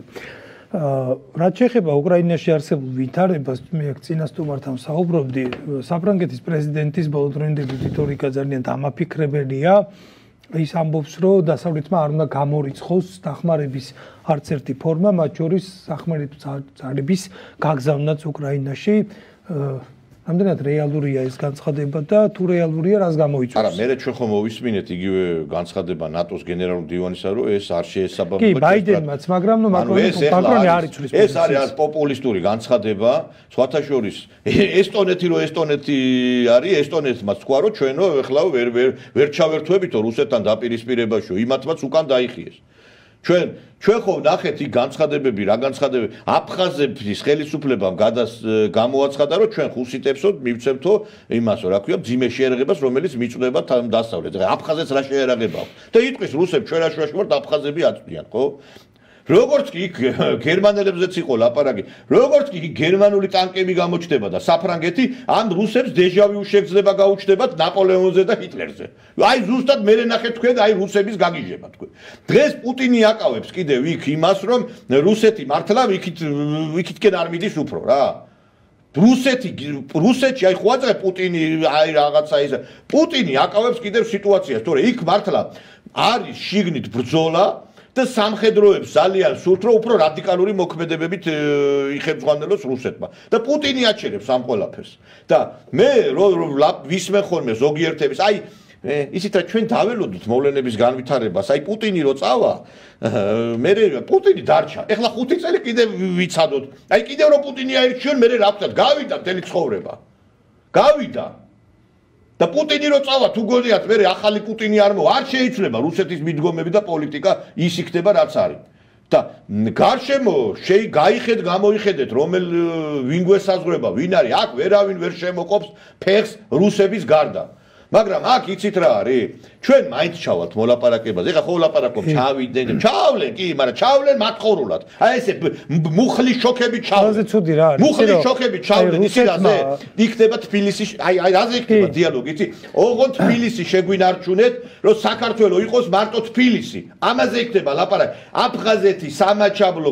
S2: რაც შეეხება უკრაინაში არსებულ ვითარებას, მე აქ წინასწარმართან საუბრობდი, საფრანგეთის პრეზიდენტის ბოლოდროინდელი რიტორიკა ძალიან დამაფიქრებელია. ის ამბობს, რომ დასავლეთმა არ უნდა გამორიცხოს დახმარების არც ერთი ფორმა, მათ შორის სახმელეთო ძალების გაგზავნაც უკრაინაში. რამდენად რეალურია ეს განცხადება და თუ რეალურია, რას გამოიწვევს?
S1: არა, მე ჩვენ ხომ მოვისმინეთ იგივე განცხადება ნატოს გენერალურ მდივანისა, რომ ეს არ შეესაბამება
S2: კი, ბაიდენმაც, მაგრამ ნუ მაკრონი არ იცვლის
S1: ეს არის პოპულისტური განცხადება, სხვათა შორის ესტონეთი რო ესტონეთი არის, ესტონეთმაც თქვა, რომ ჩვენო ეხლა ვერ ვერ ჩავერთვებითო რუსეთთან დაპირისპირებაში, იმათმაც უკან დაიხიეს. ჩვენ ჩვენ ხო ნახეთ იქ განცხადებები, რა განცხადებები აფხაზების ხელისუფლებამ გამოაცხადა, რომ ჩვენ ხუსიტებსო მივცემთო იმასო, რა ქვია, ძიმე შეერაღებას, რომელიც მიწვდება დასავლეთს. აფხაზეთს რა შეერაღება აქვს? და იტყვის რუსებს ჩვენ რაშუაში ვართ აფხაზები აწვდიან, ხო? როგორც კი იქ გერმანელებზეც იყო ლაპარაკი, როგორც კი გერმანული ტანკები გამოჩნდება და საფრანგეთი ან რუსებს დეჟავიუ შეგრძნება გაუჩნდებათ ნაპოლეონზე და ჰიტლერზე. აი ზუსტად მე ნახეთ თქვენ, აი რუსების გაგიჟება თქვენ. დღეს პუტინი აკავებს კიდევ იქ იმას, რომ რუსეთი მართლა იქით იქითკენ არ მიდის უფრო რა. რუსეთი რუსეთში აი ხო აწერ პუტინი აი რაღაცა ის პუტინი აკავებს კიდევ სიტუაციას, თორე იქ მართლა არის შიგნით ბრძოლა და სამხედროებს ძალიან სურთ რომ უფრო რადიკალური მოქმედებებით იხებძღვანელოს რუსეთმა და პუტინი აჩერებს ამ ყველაფერს და მე რომ ვისმენ ხოლმე ზოგიერთების აი ისიც რა ჩვენ დაველოდოთ მოვლენების განვითარებას აი პუტინი რო წავა მე პუტინი დარჩა ეხლა ხუთი წელი კიდე ვიცადოთ აი კიდევ რო პუტინი აირჩიონ მე რა ვქნათ გავიდა მთელი ცხოვრება გავიდა და პუტინი რო წავა თუ გონიათ მე ახალი პუტინი არ მოვა არ შეიძლება რუსეთის მიდგომები და პოლიტიკა ის იქნება რაც არის და გარშემო შეი გაიხედ გამოიხედეთ რომელ ვინ გვესაზღვრება ვინ არის აქ ვერავინ ვერ შემოყოფს ფეხს რუსების გარდა მაგრამ აქ იცით რა არის ჩვენ მაინც ჩავალთ მოლაპარაკებაზე ეხლა ხო ვლაპარაკობ ჩავიდნენ ჩავლენ კი მაგრამ ჩავლენ მათხოვრულად აი ესე მუხლი შოქები ჩავლენ
S2: ყველაზე ცუდი რა არის
S1: მუხლი შოქები ჩავლენ ისი რაზე იქნება თბილისი აი აი რაზე იქნება დიალოგი იცი ოღონდ თბილისი შეგვინარჩუნეთ რომ საქართველოს იყოს მარტო თბილისი ამაზე იქნება ლაპარაკი აფხაზეთი სამაჩაბლო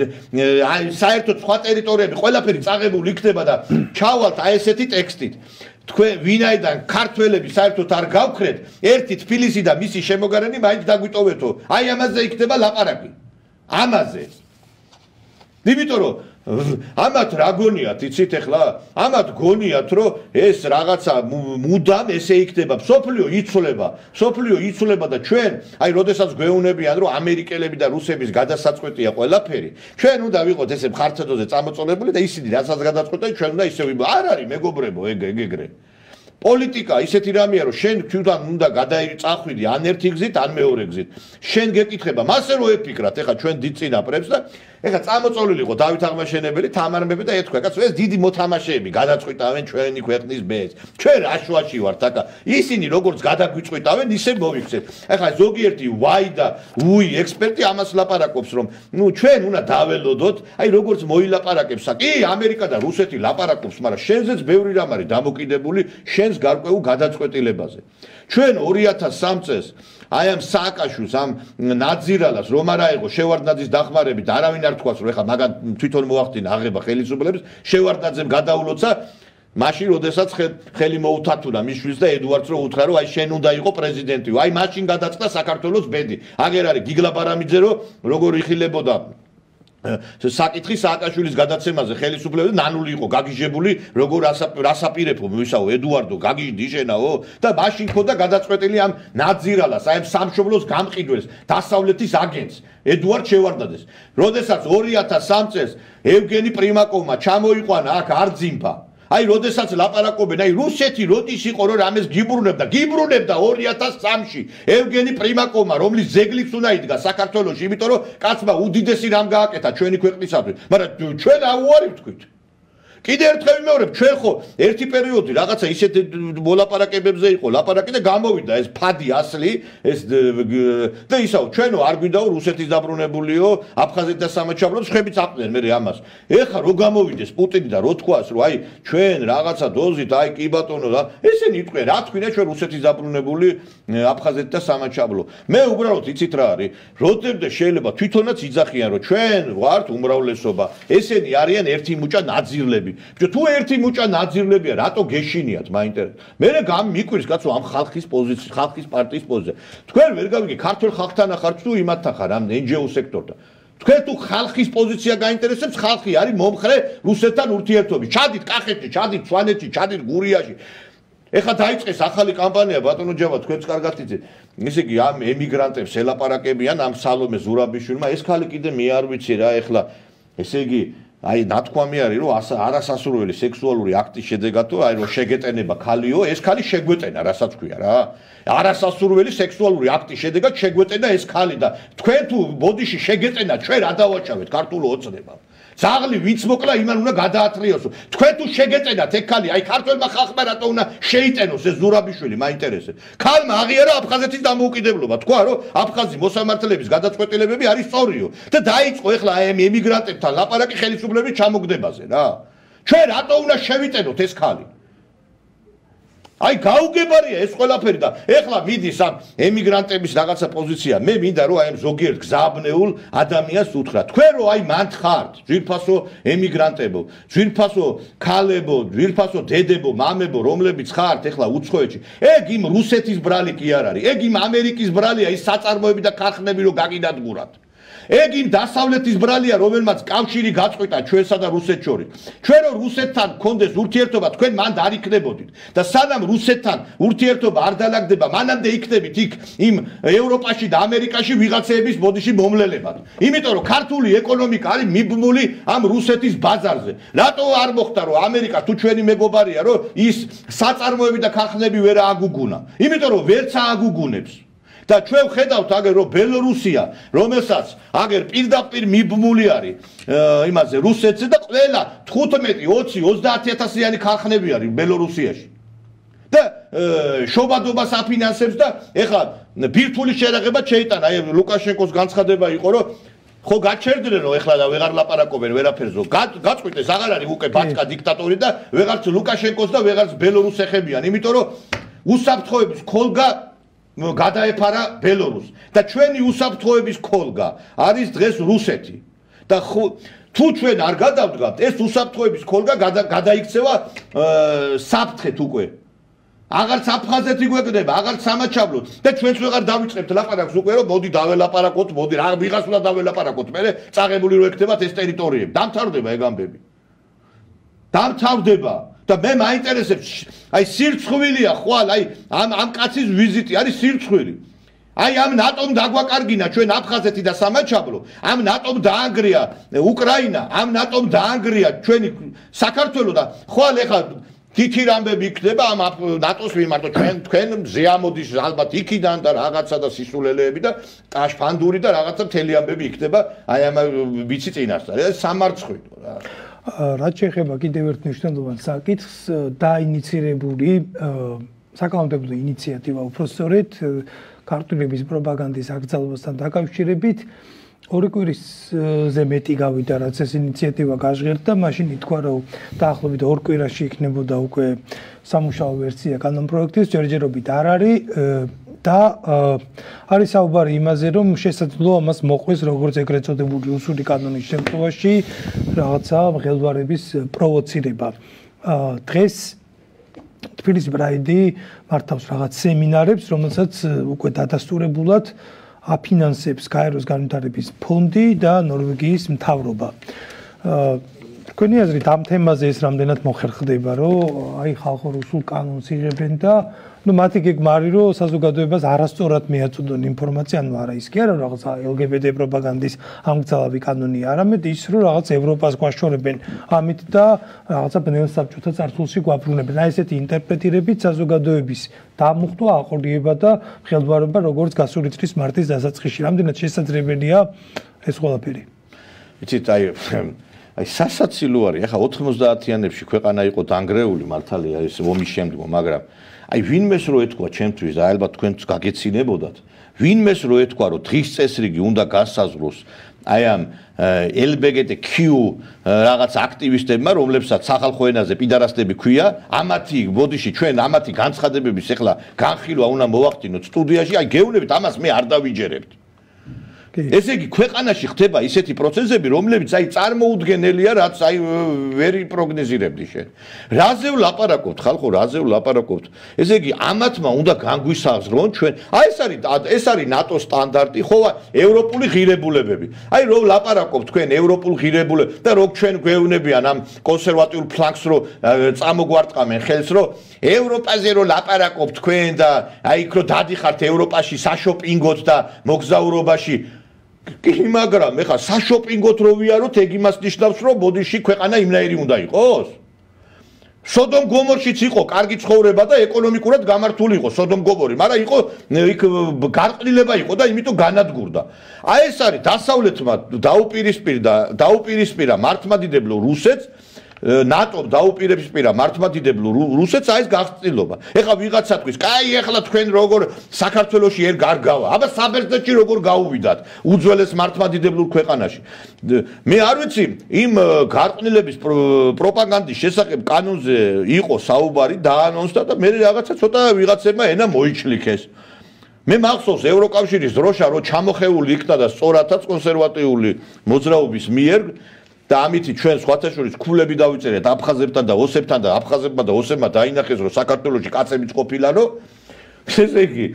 S1: აი საერთოდ სხვა ტერიტორიები ყველაფერი წაღებული იქნება და ჩავალთ აი ესეთი ტექსტით თქვენ ვინაიდან ქართველები საერთოდ არ გავქრეთ ერთი თბილისი და მისი შემოგარენი მაინც დაგვიტოვეთო აი ამაზე იქნება ლაპარაკი ამაზე იმიტომ რომ ამათ რა გონიათ იცით ეხლა ამათ გონიათ რომ ეს რაღაცა მუდამ ესე იქნება სოფლიო იცვლება სოფლიო იცვლება და ჩვენ აი როდესაც გვეუბნებიან რომ ამერიკელები და რუსების გადასაწყვეტია ყველაფერი ჩვენ უნდა ვიყოთ ესე მხარცედოზე წამოწოლებული და ისინი რასაც გადაწყვეტენ ჩვენ უნდა ისე ვიბო არ არის მეგობრებო ეგ ეგ ეგრე პოლიტიკა ისეთი რამეა, რომ შენ თვითონ უნდა გადაიწახვიდი ან ერთი გზით, ან მეორე გზით. შენ გეკითხება, მასე რო ეფიქრათ, ეხლა ჩვენ დიდ წინაპრებს და ეხლა წამოწოლილი იყო დავით აღმაშენებელი, თამარ მეფე და ეთქვა, კაცო, ეს დიდი მოთამაშეები გადაწყვიტავენ ჩვენი ქვეყნის ბედს. ჩვენ აშუაში ვართ აკა. ისინი როგორც გადაგვიწყვიტავენ, ისე მოვიქცეთ. ეხლა ზოგიერთი ვაი და უი ექსპერტი ამას ლაპარაკობს, რომ ნუ ჩვენ უნდა დაველოდოთ, აი როგორც მოილაპარაკებს, კი, ამერიკა და რუსეთი ლაპარაკობს, მაგრამ შენზეც ბევრი რამ არის დამოკიდებული შენს გარკვეულ გადაწყვეტილებაზე. ჩვენ ორი ათას სამ წელს აი ამ სააკაშვილს, ამ ნაძირალას რომ არა იყო შევარდნაძის დახმარებით, არავინ არ თქვას, რომ ეხლა მაგან თვითონ მოახდინა აღება ხელისუფლების, შევარდნაძემ გადაულოცა მაშინ, როდესაც ხელი მოუთათუნა მის შვილს და ედუარდს რო უთხრა, რომ აი შენ უნდა იყო პრეზიდენტი. აი მაშინ გადაწყდა საქართველოს ბედი. აგერ არის გიგლა ბარამიძე, რომ როგორ იხილებოდა საკითხი სააკაშვილის გადაცემაზე ხელისუფლება ნანული იყო გაგიჟებული, როგორ რასაპირებო მისაო ედუარდო გაგიჟდიშენაო და მაშინ ხო და გადაწყვეტილი ამ ნაძირალას, აი ამ სამშობლოს გამყიდველს, დასავლეთის აგენტს ედუარდ შევარდნაძეს. როდესაც ორი ათას სამ წელს ევგენი პრიმაკოვმა ჩამოიყვანა აქ არძიმფა. აი, როდესაც ლაპარაკობენ, აი რუსეთი როდის იყო რომ რამეს გიბრუნებდა, გიბრუნებდა ორი ათას სამში ევგენი პრიმაკოვმა, რომლის ზეგლიც უნდა იდგა საქართველოში, იმიტომ რომ კაცმა უდიდესი რამ გააკეთა ჩვენი ქვეყნისათვის, მაგრამ ჩვენ აუარი ვთქვით. კიდე ერთხელ ვიმეორებ, ჩვენ ხო ერთი პერიოდი რაღაცა ისეთ მოლაპარაკებებზე იყო ლაპარაკი და გამოვიდა ეს ფადი ასლი, ეს და ისაო ჩვენო არ გვინდაო რუსეთის დაბრუნებულიო, აფხაზეთ და სამაჩაბლოს ხებიც აყვნენ მე ამას. ეხა რო გამოვიდეს პუტინი და რო თქვას, რომ აი ჩვენ რაღაცა დოზით, აი კი ბატონო და ესენი იტყვიან, რა თქვინა ჩვენ რუსეთის დაბრუნებული აფხაზეთ და სამაჩაბლო. მე უბრალოდ იცით რა არის, როდემდე შეიძლება თვითონაც იძახიან, რომ ჩვენ ვართ უმრავლესობა, ესენი არიან ერთი მუჭა ნაძირლები. თუ ერთი მუჭა ნაძირლებია, რატო გეშინიათ მაინტერესებს. მე გამ მიკვირს კაცო ამ ხალხის პოზიცია, ხალხის პარტიის პოზიცია. თქვენ ვერ გავიგე ქართულ ხალხთან ახართ თუ იმათთან ხარ ამ εν ჯი ო სექტორთან. თქვენ თუ ხალხის პოზიცია გაინტერესებს, ხალხი არის მომხრე რუსეთთან ურთიერთობის. ჩადით კახეთში, ჩადით სვანეთში, ჩადით გურიაში. ეხლა დაიწყეს ახალი კამპანია ბატონო ჯავა, თქვენც კარგად იცით. ესე იგი ამ ემიგრანტებს ელაპარაკებიან ამ სალომე ზურაბიშვილმა, ეს ხალი კიდე მე არ ვიცი რა, ეხლა ესე იგი აი ნათქვამი არის რომ არასასურველი სექსუალური აქტის შედეგადო აი რომ შეგეტენება ქალიო ეს ქალი შეგვეტენა რასაც ქვია რა არასასურველი სექსუალური აქტის შედეგად შეგვეტენა ეს ქალი და თქვენ თუ ბოდიში შეგეტენა ჩვენ რა დავაჩავეთ ქართულ ოცნებამ ძაღლი ვინც მოკლა იმან უნდა გადაათრიოსო თქვენ თუ შეგეტენათ ეგ ქალი აი ქართველმა ხალხმა რატო უნდა შეიტენოს ეს ზურაბიშვილი მაინტერესებს ქალმა აღიარა აფხაზეთის დამოუკიდებლობა თქვა რომ აფხაზი მოსამართლეების გადაწყვეტილებები არის სწორიო და დაიწყო ეხლა აი ამ ემიგრანტებთან ლაპარაკი ხელისუფლების ჩამოგდებაზე რა ჩვენ რატო უნდა შევიტენოთ ეს ქალი აი გაუგებარია ეს ყველაფერი და ეხლა მიდის ამ ემიგრანტების რაღაცა პოზიცია მე მინდა რომ აი ამ ზოგიერთ გზაბნეულ ადამიანს უთხრა თქვენ რომ აი მანდ ხართ ძვირფასო ემიგრანტებო ძვირფასო ქალებო ძვირფასო დედებო მამებო რომლებიც ხართ ეხლა უცხოეთში ეგ იმ რუსეთის ბრალი კი არ არის ეგ იმ ამერიკის ბრალია ის საწარმოები და ქარხნები რომ გაგინადგურათ ეგ იმ დასავლეთის ბრალია რომელმაც კავშირი გაწყვიტა ჩვენსა და რუსეთს შორის ჩვენ რომ რუსეთთან გქონდეს ურთიერთობა თქვენ მანდ არ იქნებოდით და სანამ რუსეთთან ურთიერთობა არ დალაგდება მანამდე იქნებით იქ იმ ევროპაში და ამერიკაში ვიღაცეების ბოდიში მომლელებად იმიტომ რომ ქართული ეკონომიკა არის მიბმული ამ რუსეთის ბაზარზე რატო არ მოხდა რომ ამერიკა თუ ჩვენი მეგობარია რომ ის საწარმოები და ქარხნები ვერ ააგუგუნა იმიტომ რომ ვერც ააგუგუნებს და ჩვენ ვხედავთ აგერ რომ ბელორუსია რომელსაც აგერ პირდაპირ მიბმული არის იმაზე რუსეთზე და ყველა თხუთმეტი ოცი ოცდაათი ათასიანი ქარხნები არის ბელორუსიაში და შობადობას აფინანსებს და ეხლა ბირთვული შერაღება შეიტანა აი ლუკაშენკოს განცხადება იყო რომ ხო გაჩერდნენ რომ ეხლა და ვეღარ ლაპარაკობენ ვერაფერზე გაწყვიტეს აღარ არის უკვე ბატკა დიქტატორი და ვეღარც ლუკაშენკოს და ვეღარც ბელორუსს ეხებიან იმიტომ რომ უსაფრთხოების ქოლგა გადაეფარა ბელორუსს და ჩვენი უსაფრთხოების ქოლგა არის დღეს რუსეთი და თუ ჩვენ არ გადავდგავთ ეს უსაფრთხოების ქოლგა გადაიქცევა საფრთხეთ უკვე აღარც აფხაზეთი გვეკდება აღარც სამაჩაბლოთ და ჩვენც ვეღარ დავიწყებთ ლაპარაკს უკვე რომ მოდი დაველაპარაკოთ მოდი რა ვიღას უნდა დაველაპარაკოთ მე წაღებული რო ექნებათ ეს ტერიტორიები დამთავრდება ეგ ამბები დამთავრდება და მე მაინტერესებს აი სირცხვილია ხვალ აი ამ ამ კაცის ვიზიტი არის სირცხვილი აი ამ ნატომ დაგვაკარგინა ჩვენ აფხაზეთი და სამაჩაბლო ამ ნატომ დაანგრია უკრაინა ამ ნატომ დაანგრია ჩვენი საქართველო და ხვალ ეხლა თითი რამბები იქნება ამ ნატოს მიმართ ჩვენ თქვენ მზე ამოდის ალბათ იქიდან და რაღაცა და სისულელეები და ტაშფანდური და რაღაცა მთელი ამბები იქნება აი ამ ვიცი წინასწარ ეს სამარცხვინო რა
S2: რაც შეეხება კიდევ ერთ მნიშვნელოვან საკითხს დაინიცირებული საკანონმდებლო ინიციატივა უпростоრეთ ქართულების პროპაგანდის აკრძალვასთან დაკავშირებით ორი კვირისზე მეტი გავიდა რაც ეს ინიციატივა გაჟღერდა მაშინ ითქვა რომ დაახლოებით ორ კვირაში იქნებოდა უკვე სამუშაო ვერსია კანონპროექტის ჯერჯერობით არ არის და არის საუბარი იმაზე რომ შესაძლოა ამას მოყვის როგორც ეგრეთ წოდებული რუსული კანონის შემთხვევაში რაღაცა მღელვარების პროვოცირება დღეს თბილისის ბრაიდი მართავს რაღაც სემინარებს რომელსაც უკვე დადასტურებულად აფინანსებს გაეროს განვითარების ფონდი და ნორვეგიის მთავრობა. თქვენი აზრით ამ თემაზე ეს რამდენად მოხერხდება, რომ აი ხალხო რუსულ კანონს იღებენ და ну მათი გეგმა არის რომ საზოგადოებას არასწორად მიაწოდონ ინფორმაცია, ანუ არა ის კი არა რაღაცა ელ გი ბი ტე პროპაგანდის ამგზავრი კანონია, არამედ ის რომ რაღაც ევროპას გვაშორებენ ამით და რაღაცა ბნელ საბჭოთა წარსულში გვაბრუნებენ. აი ესეთი ინტერპრეტირებით საზოგადოების დამუხტვა აყოლიება და ხელდვარობა როგორც გასული წლის მარტის დასაწყისში. რამდენად შესაძლებელია ეს ყველაფერი?
S1: იცით აი აი სასაცილო არის, ახლა ოთხმოცდაათიანებში ქვეყანა იყო დანგრეული მართალია ეს ომის შემდგომ, მაგრამ აი ვინმეს რო ეთქვა ჩემთვის და ალბათ თქვენც გაგეცინებოდათ, ვინმეს რო ეთქვა რომ დღის წესრიგი უნდა გასაზღვროს აი ამ ელ ბი ჯი ტე კიუ რაღაც აქტივისტებმა, რომლებსაც სახალხო ენაზე პიდარასტები ქვია, ამათი ბოდიში ჩვენ ამათი განცხადებების ახლა განხილვა უნდა მოვახდინოთ სტუდიაში, აი გეუბნებით ამას მე არ დავიჯერებთ. ესე იგი ქვეყანაში ხდება ისეთი პროცესები, რომლებიც აი წარმოუდგენელია, რაც აი ვერ იპროგნოზირებდი შენ. რაზე ვლაპარაკობთ, ხალხო, რაზე ვლაპარაკობთ? ესე იგი ამათმა უნდა განგვისაზღვრონ ჩვენ. აი ეს არის ეს არის ნატოს სტანდარტი, ხო, ევროპული ღირებულებები. აი რო ვლაპარაკობთ თქვენ ევროპულ ღირებულებებს და რო ჩვენ გვეუბნებიან ამ კონსერვატიულ ფლანგს რო წამოგვარტყამენ ხელს რო ევროპაზე რო ლაპარაკობთ თქვენ და აი იქ რო დადიხართ ევროპაში საშოპინგოთ და მოგზაურობაში კი მაგრამ ეხა საშოპინგოთ რო ვიაროთ ეგ იმას ნიშნავს რომ ბოდიში ქვეყანა იმნაირი უნდა იყოს სოდომ გომორშიც იყო კარგი ცხოვრება და ეკონომიკურად გამართული იყო სოდომ გომორი მაგრამ იყო იქ გარყნილება იყო და იმიტომ განადგურდა აი ეს არის დასავლეთმა დაუპირისპირდა დაუპირისპირა მართლმადიდებლო რუსეთს ნატომ დაუპირისპირა მართლმადიდებლო რუსეთს აი ეს გაღწილობა. ეხლა ვიღაცა თქვის, კაი, ეხლა თქვენ როგორ საქართველოში ერთ გარგავა. აბა საბერძნეთში როგორ გაუვიდათ უძველეს მართლმადიდებლურ ქვეყანაში. მე არ ვიცი, იმ გარყვნილების პროპაგანდის შესახებ კანონზე იყო საუბარი, დაანონსდა და მე რაღაცა ცოტა ვიღაცებმა ენა მოიჩლიქეს. მე მახსოვს ევროკავშირის დროშა რო ჩამოხეული იქნა და სწორადაც კონსერვატიული მოძრაობის მიერ და ამით ჩვენ სხვათა შორის ქულები დავიწერეთ აფხაზებთან და ოსებთან და აფხაზებმა და ოსებმა დაინახეს რომ საქართველოში კაცებიც ყოფილა რომ ესე იგი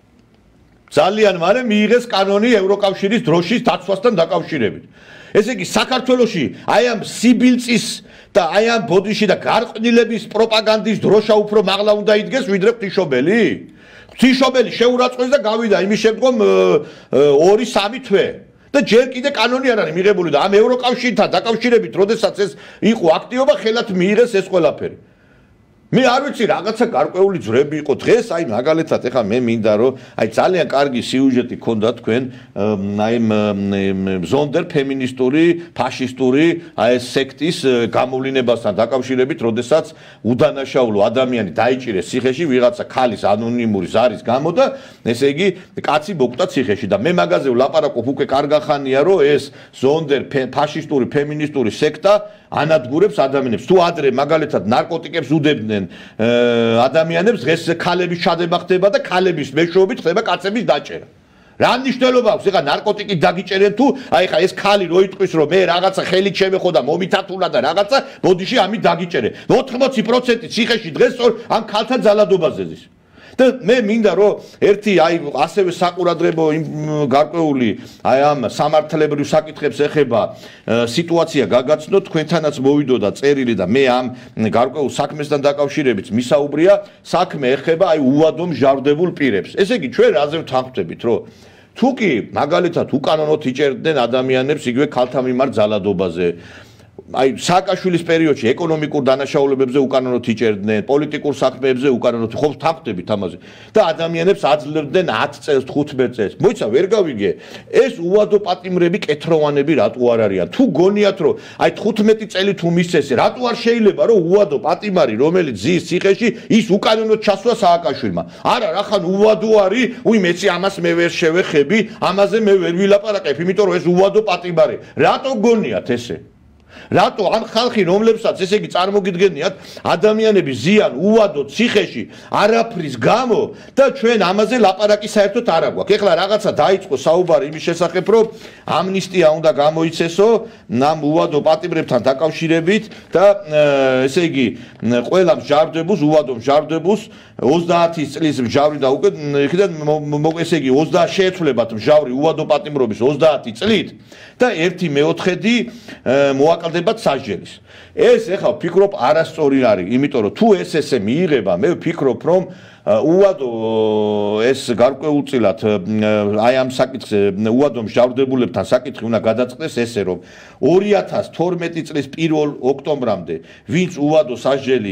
S1: ძალიან მალე მიიღეს კანონი ევროკავშირის დროშის დაცვასთან დაკავშირებით. ესე იგი საქართველოში აი ამ სიბილწის და აი ამ ბოდიში და გარყნილების პროპაგანდის დროშა უფრო მაღლა უნდა იდგეს ვიდრე ღვთისმშობელი. ღვთისმშობელი შეურაცხყვეს და გავიდა იმის შემდგომ ორი სამი თვე. და ჯერ კიდე კანონი არ არის მიღებული და ამ ევროკავშირთან დაკავშირებით, როდესაც ეს იყო აქტივობა, ხელათ მიიღეს ეს ყველაფერი. მე არ ვიცი რაღაცა გარკვეული ძვრები იყო დღეს, აი მაგალითად ეხა მე მინდა რომ აი ძალიან კარგი სიუჟეტი ქონდა თქვენ აი ზონდერ ფემინისტური, ფაშისტური აი ეს სექტის გამოვლინებასთან დაკავშირებით, როდესაც უდანაშაულო ადამიანი დაიჭირეს ციხეში ვიღაცა ქალის ანონიმური ზარის გამო და ესე იგი კაცი მოკვდა ციხეში და მე მაგაზე ვლაპარაკობ უკვე კარგახანია რომ ეს ზონდერ ფაშისტური, ფემინისტური სექტა ანადგურებს ადამიანებს. თუ ადრე მაგალითად ნარკოტიკებს უდებდნენ ადამიანებს, დღეს ქალების ჩადება ხდება და ქალების მეშვეობით ხდება კაცების დაჭერა. რა მნიშვნელობა აქვს ეხა ნარკოტიკით დაგიჭერენ თუ აი ხა ეს ქალი რო იტყვის რომ მე რაღაცა ხელით შემეხო და მომითათულა და რაღაცა ბოდიში ამით დაგიჭერე. ოთხმოცი პროცენტი ციხეში დღეს სწორ ამ ქალთა ძალადობაზე ზის. და მე მინდა რომ ერთი აი ასევე საყურადღებო გარკვეული აი ამ სამართლებრივ საკითხებს ეხება სიტუაცია გაგაცნო თქვენთანაც მოვიდოდა წერილი და მე ამ გარკვეულ საქმესთან დაკავშირებით მისაუბრია საქმე ეხება აი უადო მჟავრდებულ პირებს. ესე იგი ჩვენ რაზე ვთანხმდებით რომ თუ კი მაგალითად უკანონოდ იჭერდნენ ადამიანებს იგივე ქალთა მიმართ ძალადობაზე აი სააკაშვილის პერიოდში ეკონომიკურ დანაშაულებებზე უკანონოდ იჭერდნენ, პოლიტიკურ საქმეებზე უკანონოდ ხო თანხდებით ამაზე და ადამიანებს აძლევდნენ ათ წელს, თხუთმეტ წელს. მოიცა ვერ გავიგე, ეს უვადო პატიმრები კეთროვანები რატო არ არიან? თუ გონიათ რომ აი თხუთმეტი წელი თუ მისცეს, რატო არ შეიძლება რომ უვადო პატიმარი, რომელიც ზის ციხეში, ის უკანონოდ ჩასვა სააკაშვილმა? არა, რახან უვადო არის, უი მეცი ამას მე ვერ შევეხები, ამაზე მე ვერ ვილაპარაკებ, იმიტომ რომ ეს უვადო პატიმარი. რატო გონიათ ესე? რატო ამ ხალხი რომლებსაც ესე იგი წარმოგიდგენიათ ადამიანები ზიან უვადო ციხეში არაფრის გამო და ჩვენ ამაზე ლაპარაკი საერთოდ არ აგვაქვს. ეხლა რაღაცა დაიწყო საუბარი იმის შესახებ, რომ ამნისტია უნდა გამოიცესო ამ უვადო პატიმრებთან დაკავშირებით და ესე იგი ყველა მსჯავრდებულს, უვადო მსჯავრდებულს ოცდაათი წლის მსჯავრი და უკვე იქიდან ესე იგი ოცდაათი შეეცვლებათ მსჯავრი უვადო პატიმრობის ოცდაათი წლით და ერთი მეოთხედი მოაკლდებათ სასჯელის. ეს ეხლა ვფიქრობ არასწორი არის, იმიტომ რომ თუ ეს ესე მიიღება, მე ვფიქრობ რომ უვადო ეს გარკვეულწილად აი ამ საკითხზე უვადო მსჯავრდებულებთან საკითხი უნდა გადაწყდეს ესე რომ ორი ათას თორმეტი წლის პირველ ოქტომბრამდე ვინც უვადო სასჯელი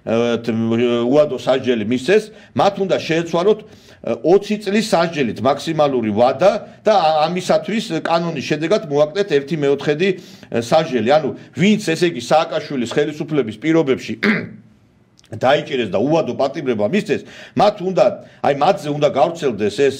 S1: უვადო სასჯელი მისცეს, მათ უნდა შეეცვალოთ ოცი წლის სასჯელით მაქსიმალური ვადა და ამისათვის კანონის შედეგად მოაკლეთ ერთი მეოთხედი სასჯელი. ანუ ვინც ესე იგი სააკაშვილის ხელისუფლების პირობებში დაიჭირეს და უვადო პატიმრება მისცეს, მათ უნდა აი მათზე უნდა გავრცელდეს ეს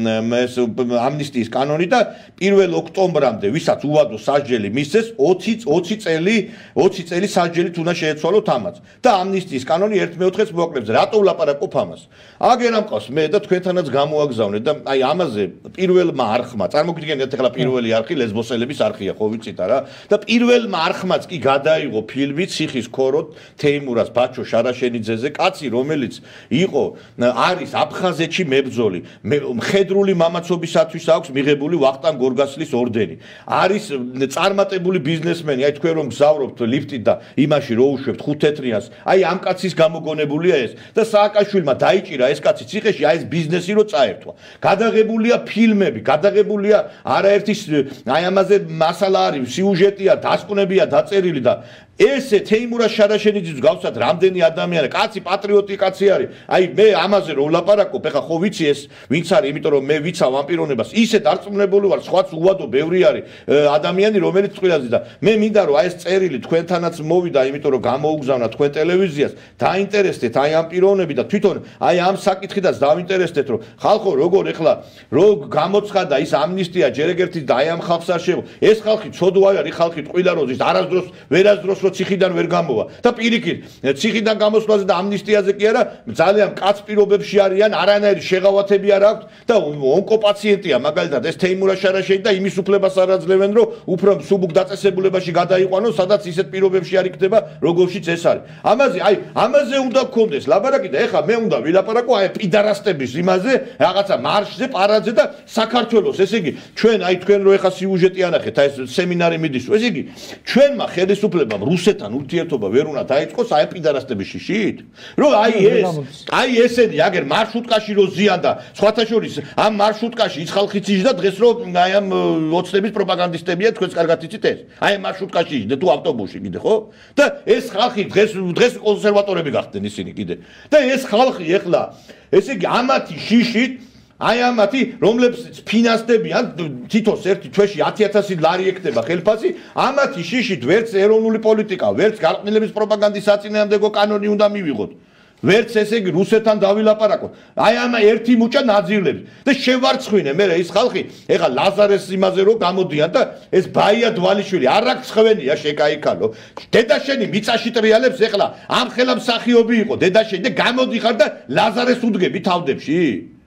S1: ეს ამნისტიის კანონი და პირველ ოქტომბრამდე ვისაც უვადო სასჯელი მისცეს, ოცი წელი ოცი წელი სასჯელით უნდა შეეცვალოთ ამაც და ამნისტიის კანონი ერთ მეოთხედს მოაკლებს. რატო ვლაპარაკობ ამას? აგერ ამ ყავს მე და თქვენთანაც გამოაგზავნეთ და აი ამაზე პირველმა არხმა, წარმოგიდგენიათ ახლა პირველი არხი ლესბოსელების არხია, ხო ვიცით არა? და პირველმა არხმაც კი გადაიღო ფილმი ციხის ქოროდ თეიმურას ბაჩო შარა შენიძეზე, კაცი რომელიც იყო არის აფხაზეთში მებრძოლი, მხედრული მამაცობისათვის აქვს მიღებული ვახტანგ გორგასლის ორდენი. არის წარმატებული ბიზნესმენი, აი თქვენ რომ გზავრობთ ლიფტით და იმაში რო უშვებთ ხუთთეთრიანს, აი ამ კაცის გამოგონებულია ეს და სააკაშვილმა დაიჭირა ეს კაცი ციხეში, აი ეს ბიზნესი რო წაერთვა. გადაღებულია ფილმები, გადაღებულია არაერთი აი ამაზე მასალა არის, სიუჟეტია, დასკვნებია დაწერილი და ესე თეიმურას შარაშენიძის გავსად რამდენი ადამიანი, კაცი პატრიოტი კაცი არის. აი მე ამაზე რო ვლაპარაკობ, ეხა ხო ვიცი ეს ვინც არის, იმიტომ რომ მე ვიცავ ამ პიროვნებას. ისე დარწმუნებული ვარ, სხვაც უვადო ბევრი არის ადამიანი, რომელიც წვილაძე და მე მინდა რომ აი ეს წერილი თქვენთანაც მოვიდა, იმიტომ რომ გამოუგზავნა თქვენ ტელევიზიას, დაინტერესდეთ აი ამ პიროვნები და თვითონ აი ამ საკითხიდაც დავინტერესდეთ, რომ ხალხო როგორ ეხლა რო გამოცხადა ის ამნისტია ჯერ ეგერთი და აი ამ ხალხს არ შეეღო. ეს ხალხი ცოდო არის, ხალხი ტყუილა როზის არასდროს ვერასდროს ციხიდან ვერ გამოვა და პირიქით ციხიდან გამოსვლაზე და ამნისტიაზე კი არა ძალიან კაც პირობებში არიან, არანაირი შეღავათები არ აქვთ და ონკოპაციენტია მაგალითად ეს თეიმურა შარაშენი და იმის უფლებას არ აძლევენ რომ უფრო სუბუქ დაწესებულებაში გადაიყვანოს, სადაც ისეთ პირობებში არ იქნება როგორშიც ეს არის. ამაზე აი ამაზე უნდა გქონდეს ლაპარაკი და ეხლა მე უნდა ვილაპარაკო აი პიდარასტების იმაზე რაღაცა მარშზე, პარადზე და საქართველოს ესე იგი ჩვენ აი თქვენ რო ეხლა სიუჟეტი ანახეთ, აი ეს სემინარი მიდის, ესე იგი ჩვენმა ხელისუფლებამ რუსეთთან ურთიერთობა ვერ უნდა დაიწყოს აი პიდარასტების შიშით? რომ აი ეს, აი ესენი აგერ მარშრუტკაში რო ზიან და სხვათა შორის ამ მარშრუტკაში ის ხალხი ციჟდა დღეს რომ აი ამ ოცნების პროპაგანდისტებია, თქვენს კარგად იცით ეს? აი ამ მარშრუტკაში იჯდა თუ ავტობუსში კიდე, ხო? და ეს ხალხი დღეს დღეს კონსერვატორები გახდნენ ისინი კიდე. და ეს ხალხი ეხლა ესე იგი ამათი შიშით აი ამათი რომლებსაც ფინანსდებიან თითოს ერთი თვეში ათი ათასი ლარი ექნება ხელფასი, ამათი შიშით ვერც ეროვნული პოლიტიკა, ვერც გარყვნილების პროპაგანდის საწინააღმდეგო კანონი უნდა მივიღოთ. ვერც ესე იგი რუსეთთან დავილაპარაკოთ. აი ამ ერთი მუჭა ნაძილებს და შევარცხვინე მე ეს ხალხი ეხა ლაზარეს იმაზე რომ გამოდიან და ეს ბაია დვალიშვილი არ აქვს ხვენია შეკაიქალო. დედაშენი მიწაში ტრიალებს ეხლა ამ ხელა მსახიობი იყო დედაშენი და გამოდიხარ და ლაზარეს უდგები თავდებში.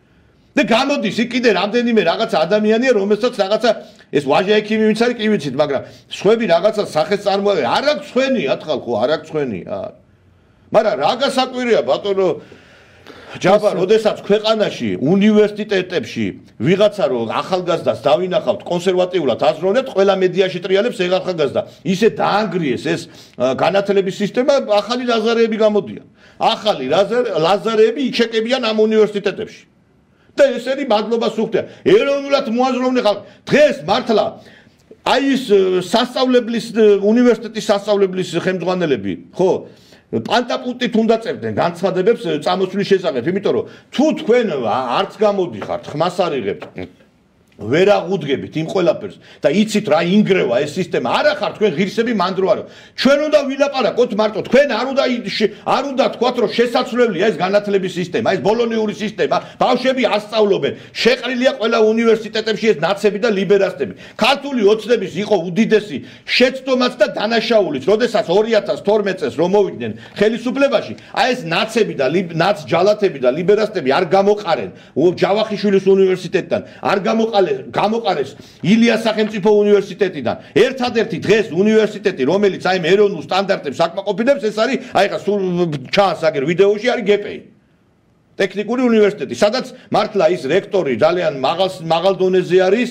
S1: და გამოდის იქ კიდე რამდენიმე რაღაცა ადამიანია, რომელსაც რაღაცა ეს ვაჟა ექიმი ვინც არის, კი ვიცით, მაგრამ სხვები რაღაცა სახეს წარმოადგენენ. არ აქვს ხვენია ხალხო, არ აქვს ხვენია. მაგრამ რა გასაკვირია ბატონო ჯაბა, როდესაც ქვეყანაში უნივერსიტეტებში ვიღაცა რო ახალგაზრდას დავინახავთ კონსერვატიულად აზროვნებთ, ყველა მედიაში ტრიალებს ეგ ახალგაზრდა. ისე დაანგრიეს ეს განათლების სისტემა, ახალი ლაზარეები გამოდიან. ახალი ლაზარეები იჩეკებიან ამ უნივერსიტეტებში. და ესენი მადლობას უხდიან. ეროვნულად მოაზროვნე ხალხი. დღეს მართლა აი ის სასწავლებლის უნივერსიტეტის სასწავლებლის ხელმძღვანელები, ხო? პანტაპუნქტით უნდა წერდნენ განცხადებებს წამოსვლის შესახებ, იმიტომ რომ თუ თქვენ არც გამოდიხართ, ხმას არ იღებთ, ვერ აღუდგებით იმ ყველაფერს და იცით რა ინგრევა ეს სისტემა, არა ხარ თქვენ ღირსები მანდრო არა. ჩვენ უნდა ვილაპარაკოთ მარტო, თქვენ არ უნდა არ უნდა თქვათ რომ შესაძლებელია ეს განათლების სისტემა, ეს ბოლონიური სისტემა, ბავშვები ასწავლობენ, შეყრილია ყველა უნივერსიტეტებში ეს ნაცები და ლიბერასტები. ქართული ოცნების იყო უდიდესი შეცდომაც და დანაშაულიც, როდესაც ორი ათას თორმეტ წელს რომ მოვიდნენ ხელისუფლებაში, აი ეს ნაცები და ნაც ჯალათები და ლიბერასტები არ გამოყარენ ჯავახიშვილის უნივერსიტეტიდან, არ გამოყარენ გამოყარეს ილიას სახელმწიფო უნივერსიტეტიდან. ერთადერთი დღეს უნივერსიტეტი, რომელიც აი ეროვნულ სტანდარტებს აკმაყოფილებს, ეს არის აი ხა სულ ჩანს აგერ ვიდეოში არის გპი. ტექნიკური უნივერსიტეტი, სადაც მართლა ის რექტორი ძალიან მაღალ მაღალ დონეზე არის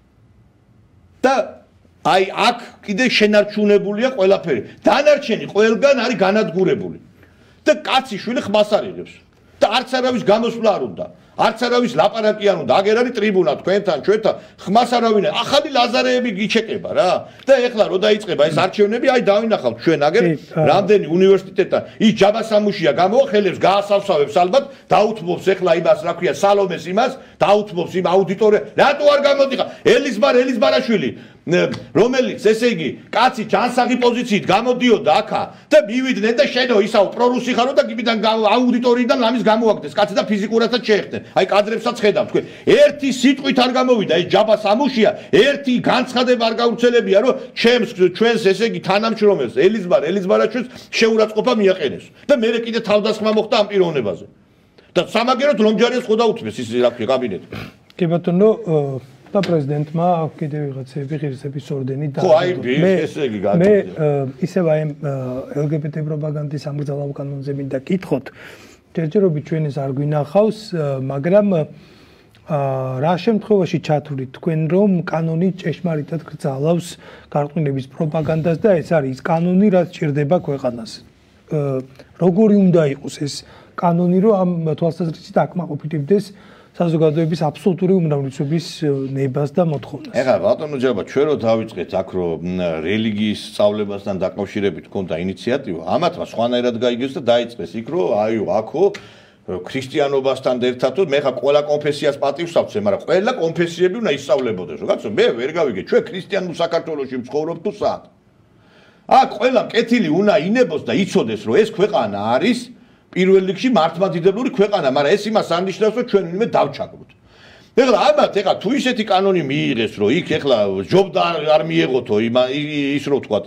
S1: და აი აქ კიდე შენარჩუნებულია ყველაფერი. დანარჩენი ყველგან არის განადგურებული. და კაცი შვილი ხმას არ იღებს. და არც არავის გამოსვლა არ უნდა. არც არავის ლაპარაკი არ უნდა. აგერ არის ტრიბუნა თქვენთან, ჩვენთან, ხმას არავინ. ახალი ლაზარეები გიჩეკება რა. და ეხლა რო დაიწყება ეს არჩევნები, აი დავინახავთ ჩვენ აგერ რამდენი უნივერსიტეტთან ის ჯაბასამუშია გამოახელებს, გაასავსავებს ალბათ, დაუთმობს ეხლა იმას, რა ქვია, სალომეს იმას, დაუთმობს იმ აუდიტორია. რატო არ გამოდიხარ? ელიზბარ ელიზბარაშვილი რომელიც ესე იგი კაცი ჯანსაღი პოზიციით გამოდიოდა აქა და მივიდნენ და შენო ისაო პრორუსი ხარო და გიბიდან აუდიტორიიდან ლამის გამოაგდეს კაცი და ფიზიკურადაც შეეხდნენ აი კადრებსაც ხედავთ თქვენ ერთი სიტყვით არ გამოვიდა ეს ჯაბა სამუშია ერთი განცხადება არ გაუცელებია რომ ჩემს ჩვენს ესე იგი თანამშრომელს ელიზბარ ელიზბარაშვილი შეურაცხყოფა მიაყენეს და მე კიდე თავდასხმა მოხდა ამ პიროვნებაზე და სამაგეროდ ლომჯარიას ხო დაუთმეს ის რა ქვია კაბინეტი
S2: კი ბატონო და პრეზიდენტმა კიდევ ვიღაცები ღირსების ორდენი და
S1: მე ესე იგი გაკეთდა
S2: მე ისევ აი ელგბტ პროპაგანდის ამგზავრებელ კანონზე მინდა კითხოთ ჯერჯერობით ჩვენ ეს არ გვინახავს მაგრამ რა შემთხვევაში ჩათვლით თქვენ რომ კანონი ჭეშმარიტად გრძალავს გარყვნილების პროპაგანდას და ეს არის კანონი რაც ჭირდება ქვეყანას როგორი უნდა იყოს ეს კანონი რომ ამ თვალსაზრისით აკმაყოფილებდეს საზოგადოების აბსოლუტური უმრავლესობის ნებას და მოთხოვნას.
S1: ეხლა ბატონო ჯერა ჩვენ რო დავიწყეთ აქ რომ რელიგიის სწავლებასთან დაკავშირებით ქონდა ინიციატივა, ამათმა სხვანაირად გაიგეს და დაიწყეს იქ რომ აიო აქო ქრისტიანობასთან ერთადო მე ხა ყველა კონფესიას პატივს ავცე, მაგრამ ყველა კონფესიები უნდა ისწავლებოდეს, რა კაცო, მე ვერ გავიგე, ჩვენ ქრისტიანულ საქართველოში ვცხოვრობ თუ სად? აქ ყველა კეთილი უნდა ინებოს და იცოდეს რომ ეს ქვეყანა არის პირველ რიგში მართლმადიდებლური ქვეყანა, მაგრამ ეს იმას არ ნიშნავს, რომ ჩვენ ვინმე დავჩაგვროთ. ეხლა ამათ ეხლა თუ ისეთი კანონი მიიღეს, რომ იქ ეხლა ჯობდა არ მიეღოთო ის რო ვთქვათ,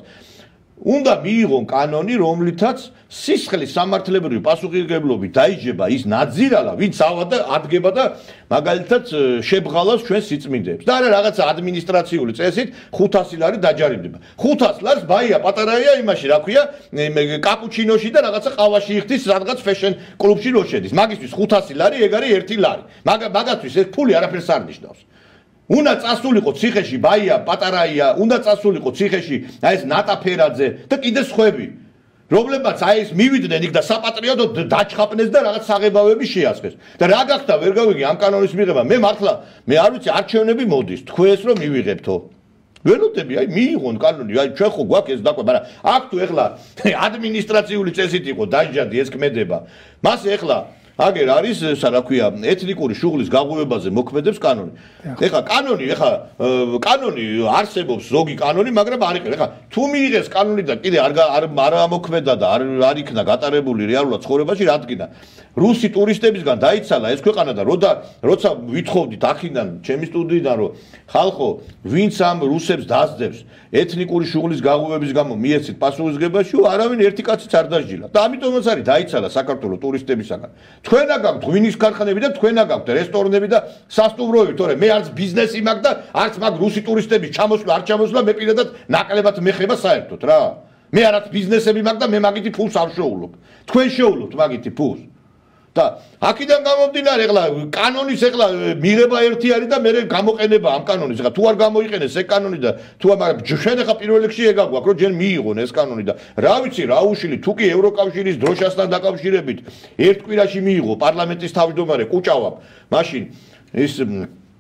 S1: უნდა მიიღონ კანონი, რომლითაც სისხლის სამართლებრივი პასუხისმგებლობით დაიჯება ის ნაძირალა, ვინც ადგება და მაგალითად შებღალავს ჩვენს სიწმინდეებს. და არა რაღაცა ადმინისტრაციული წესით ხუთასი ლარი დაჯარიმდება. ხუთას ლარს ბაია პატარაია იმაში, რა ქვია, კაპუჩინოში და რაღაცა ყავაში იხდის, რაღაც ფეშენ კლუბში რო შედის. მაგისთვის ხუთასი ლარი, ეგ არის ერთი ლარი. მაგათთვის ეს ფული არაფერს არ ნიშნავს. უნდა წასულიყო ციხეში ბაია პატარაია, უნდა წასულიყო ციხეში აი ეს ნატაფერაძე და კიდე სხვები. რომლებმაც აი ეს მივიდნენ იქ და საპატრიოტოდ დაჩხაპნეს და რაღაც საღებავები შეასხეს. და რა გახდა ვერ გავიგე ამ კანონის მიღება. მე მართლა მე არ ვიცი არჩევნები მოდის, თქვენს რომ მივიღებთო. ველოდები აი მიიღონ კანონი, აი ჩვენ ხო გვაქვს ეს დაკვე, მაგრამ აქ თუ ეხლა ადმინისტრაციული წესით იყო დაიჯადი ეს კმედება. მას ეხლა აგერ არის რა ქვია ეთნიკური შუღლის გაღვივებაზე მოქმედებს კანონი. ეხლა კანონი, ეხლა კანონი არსებობს ზოგი კანონი, მაგრამ არ იყენებს. ეხლა თუ მიიღეს კანონი და კიდე არ არ ამოქმედა და არ არ იქნა გატარებული რეალურად ცხოვრებაში, რადგან რუსი ტურისტებისგან დაიცალა ეს ქვეყანა და როდა როცა ვითხოვდით აქედან ჩემი სტუდიიდან რომ ხალხო ვინც ამ რუსებს დაძდებს ეთნიკური შუღლის გაღვივების გამო მიეცით პასუხისმგებაში, არავინ ერთი კაციც არ დაჟილა. და ამიტომაც არის დაიცალა საქართველოს ტურისტებისგან. თქვენა გაქვთ ღვინის ქარხნები და თქვენა გაქვთ რესტორნები და სასტუმროები, თორე მე არც ბიზნესი მაქვს და არც მაგ რუსი ტურისტების ჩამოსვლა არ ჩამოსვლა მე პირადად ნაკლებად მეხება საერთოდ რა. მე არც ბიზნესები მაქვს და მე მაგითი ფულს არ შოულობ. თქვენ შოულობთ მაგითი ფულს. და აქედან გამომდინარე ეხლა კანონის ეხლა მიღება ერთი არის და მე გამოყენება ამ კანონის. ეხლა თუ არ გამოიყენეს ეს კანონი და თუ მაგრამ ჩვენ ეხლა პირველ რიგში ეგ აგვაქვს რომ ჯერ მიიღონ ეს კანონი და რა ვიცი რა უშილი თუ კი ევროკავშირის დროშასთან დაკავშირებით ერთ კვირაში მიიღო პარლამენტის თავმჯდომარე კუჭავამ მაშინ ის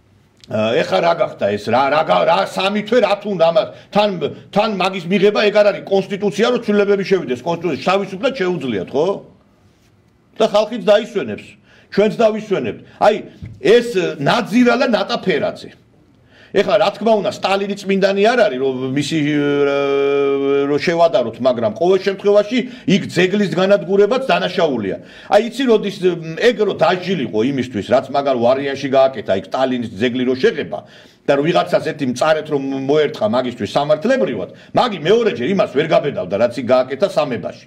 S1: ეხა რა გახდა ეს რა რა სამი თვე რა თუნდა ამას თან თან მაგის მიღება ეგ არ არის კონსტიტუცია რომ ცვლილებები შევიდეს კონსტიტუციაში თავისუფლად შეუძლიათ ხო და ხალხიც დაისვენებს ჩვენც დავისვენებთ აი ეს ნაძირალა ნატაფერაძე ეხლა რა თქმა უნდა სტალინი წმინდანი არ არის რომ მისი რომ შევადაროთ მაგრამ ყოველ შემთხვევაში იქ ძეგლის განადგურებაც დანაშაულია აი იცი როდის ეგ რო დაჟილიყო იმისთვის რაც მაგარ ვარიანში გააკეთა იქ სტალინის ძეგლი რო შეღება და რომ ვიღაცას ერთი მწარეთ რომ მოერთხა მაგისთვის სამართლებრივად მაგი მეორეჯერ იმას ვერ გაბედავდა რაც იქ გააკეთა სამებაში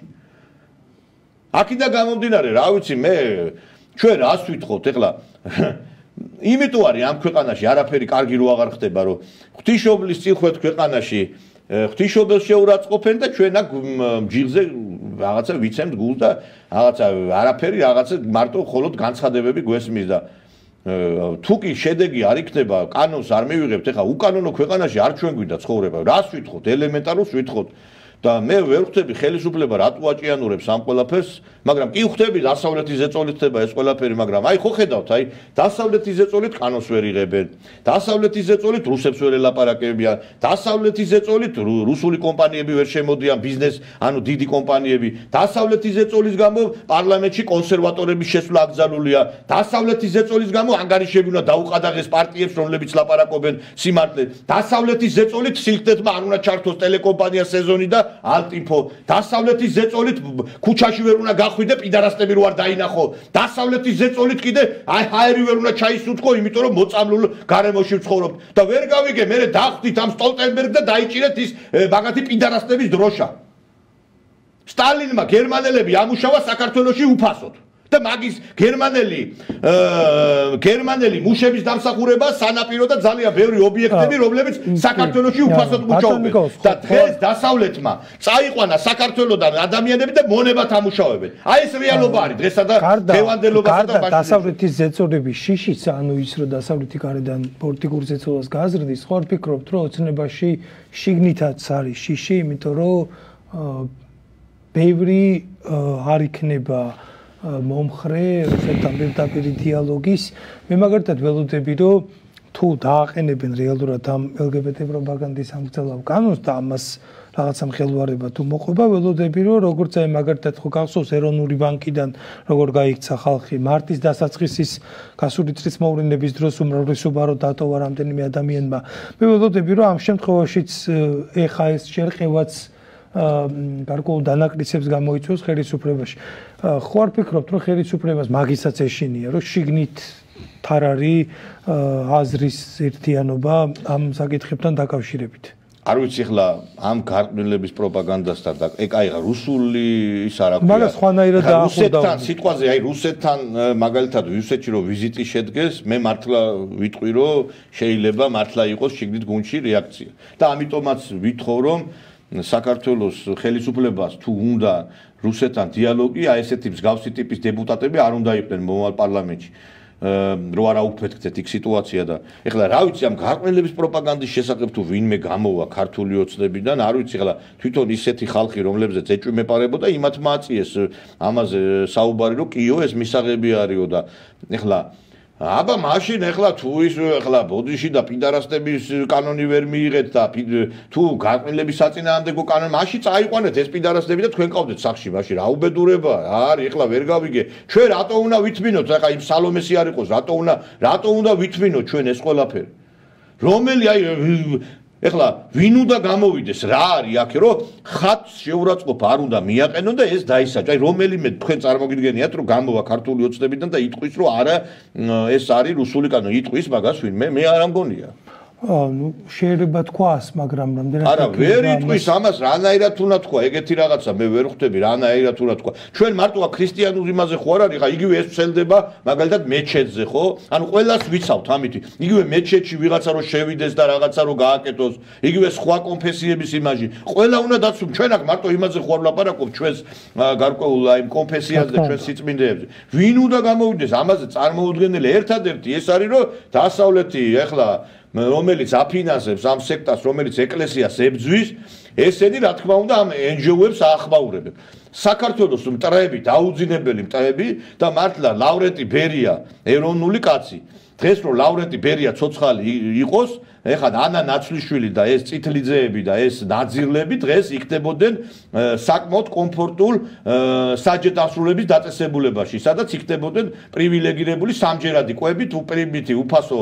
S1: აქედან გამომდინარე რა ვიცი მე ჩვენ რას ვითხოვთ ეხლა იმიტომ არის ამ ქვეყანაში არაფერი კარგი რო აღარ ხდება რომ ღვთისმშობლის წილხვეთ ქვეყანაში ღვთისმშობელს შეურაცხყოფენ და ჩვენ აქ ჯიღზე რაღაცა ვიცემთ გულს და რაღაცა არაფერი რაღაცა მარტო მხოლოდ განცხადებები გვესმის და თუ კი შედეგი არ იქნება კანონს არ მივიღებთ ეხლა უკანონო ქვეყანაში არ ჩვენ გვინდა ცხოვრება რას ვითხოვთ ელემენტარულს ვითხოვთ და მე ვერ ხვდები ხელისუფლება რატო აჭიანურებს ამ ყველაფერს მაგრამ კი ხვდები დასავლეთის ზეწოლით ხდება ეს ყველაფერი მაგრამ აი ხო ხედავთ აი დასავლეთის ზეწოლით კანონს ვერ იღებენ დასავლეთის ზეწოლით რუსებს ვერ ელაპარაკებიან დასავლეთის ზეწოლით რუსული კომპანიები ვერ შემოდიან ბიზნეს ანუ დიდი კომპანიები დასავლეთის ზეწოლის გამო პარლამენტში კონსერვატორების შესვლა აკრძალულია დასავლეთის ზეწოლის გამო ანგარიშები უნდა დაუყადაღეს პარტიებს რომლებიც ლაპარაკობენ სიმართლეს დასავლეთის ზეწოლით სილქდეთმა არ უნდა ჩართოს ტელეკომპანია სეზონი და ალტინფო დასავლეთის ზეწოლით ქუჩაში ვერ უნდა გახვიდე პიდარასტები რო არ დაინახო დასავლეთის ზეწოლით კიდე აი ჰაერი ვერ უნდა ჩაისუთქო იმიტომ რომ მოწამლულ გარემოში ვცხოვრობ და ვერ გავიგე მე დახვდით ამ სტოლტენბერგ და დაიჭირეთ ის მაგათი პიდარასტების დროშა სტალინმა გერმანელები ამუშავა საქართველოში უფასოდ და მაგის გერმანელი გერმანელი მუშების დამსახურება სანაპირო და ძალიან ბევრი ობიექტები რომლებიც საქართველოში უფასოდ მუშაობენ და დღეს დასავლეთმა წაიყვანა საქართველოდან ადამიანები და მონებად ამუშავებენ აი ეს რეალობა არის დღესა და თევანდელობასა და
S2: ბაშკირეთში დასავლეთის ზეწოლების შიშიც ანუ ის რომ დასავლეთი გარედან პოლიტიკურ ზეწოლას გაზრდის ხო ვფიქრობთ რომ ოცნებაში შიგნითაც არის შიში იმიტომ რომ ბევრი არ იქნება მომხრე რუსეთთან პირდაპირ დიალოგის მე მაგალითად ველოდები რომ თუ დააყენებენ რეალურად ამ ელგებეტე პროპაგანდის ამგზავრ კანონს და ამას რაღაცა მხელვარება თუ მოყვება ველოდები რომ როგორც აი მაგალითად ხო გახსოვს ეროვნული ბანკიდან როგორ გაიქცა ხალხი მარტის დასაწყისის გასული წლის მოვლენების დროს უმრავლესობა რო დატოვა რამდენიმე ადამიანმა მე ველოდები რომ ამ შემთხვევაშიც ეხა ეს შერყევაც გარკვეულ დანაკლისებს გამოიწვევს ხელისუფლებაში. ხო არ ფიქრობთ, რომ ხელისუფლებას მაგისაც ეშინია, რომ შიგნით თარ არის აზრის ერთიანობა ამ საკითხებთან დაკავშირებით?
S1: არ ვიცი ახლა ამ გარყვნილების პროპაგანდასთან და ეგ აი რუსული ის არა ქვია.
S2: მაგრამ სხვანაირად დაახურდა.
S1: რუსეთთან სიტყვაზე აი რუსეთთან მაგალითად რუსეთში რომ ვიზიტი შედგეს, მე მართლა ვიტყვი რომ შეიძლება მართლა იყოს შიგნით გუნდში რეაქცია. და ამიტომაც ვითხოვ რომ საქართველოს ხელისუფლებას თუ უნდა რუსეთთან დიალოგი, აი ესეთი მსგავსი ტიპის დეპუტატები არ უნდა იყვნენ მომავალ პარლამენტში. რო არა უფეთქეთ იქ სიტუაცია და ეხლა რა ვიცი ამ გარყვნილების პროპაგანდის შესახებ თუ ვინმე გამოვა ქართული ოცნებიდან არ ვიცი ეხლა თვითონ ისეთი ხალხი რომლებზეც ეჭვი მეპარებოდა იმათ მააწიეს ამაზე საუბარი რომ კიო ეს მისაღები არისო და ეხლა აბა მაშინ ეხლა თუ ის ეხლა ბოდიში და პიდარასტების კანონი ვერ მიიღეთ და თუ გარყვნილების საწინააღმდეგო კანონი მაშინ წაიყვანეთ ეს პიდარასტები და თქვენ ყავდეთ სახში მაშინ რა უბედურება არის ეხლა ვერ გავიგე ჩვენ რატო უნდა ვითმინოთ ეხლა იმ სალომესი არ იყოს რატო უნდა რატო უნდა ვითმინოთ ჩვენ ეს ყველაფერი რომელი აი ეხლა ვინ უნდა გამოვიდეს რა არის აქ რომ ხატს შეურაცხყოფა არ უნდა მიაყენონ და ეს დაისაჯა აი რომელიმე თქვენ წარმოგიდგენიათ რომ გამოვა ქართული ოცნებიდან და იტყვის რომ არა ეს არის რუსული კანონი იტყვის მაგას ვინმე მე არ ამგონია
S2: ну შეიძლება თქვას მაგრამ რამდენად
S1: არა ვერ იტყვის ამას რანაირად უნდა თქვა ეგეთი რაღაცა მე ვერ ხვდები რანაირად უნდა თქვა ჩვენ მარტო ქრისტიანულ იმაზე ხო არ არის ხა იგივე ეს ვრცელდება მაგალითად მეჩეთზე ხო ანუ ყველას ვიცავთ ამითი იგივე მეჩეთში ვიღაცა რო შევიდეს და რაღაცა რო გააკეთოს იგივე სხვა კონფესიების იმაჟი ყველა უნდა დაცვო ჩვენ აქ მარტო იმაზე ხო არ ვლაპარაკობ ჩვენს გარკვეულ აი კონფესიაზე ჩვენ სიწმინდეებზე ვინ უნდა გამოვიდეს ამაზე წარმოუდგენელი ერთადერთი ეს არის რომ დასავლეთი ეხლა რომელიც აფინანსებს ამ სექტას, რომელიც ეკლესიას ებძვის, ესენი რა თქმა უნდა ამ en ge o-ებს აახმაურებენ. საქართველოს მტრები, დაუძინებელი მტრები და მართლა ლავრენტი ბერია ეროვნული კაცი. დღეს რომ ლავრენტი ბერია ცოცხალი იყოს, ეხლა ანა ნაცვლიშვილი და ეს წითლიძეები და ეს ნაძირლები დღეს იქნებოდნენ საკმაოდ კომფორტულ საჯეთ ასრულების დაწესებულებაში, სადაც იქნებოდნენ პრივილეგირებული სამჯერადი კვებით, უპრიმიტი, უფასო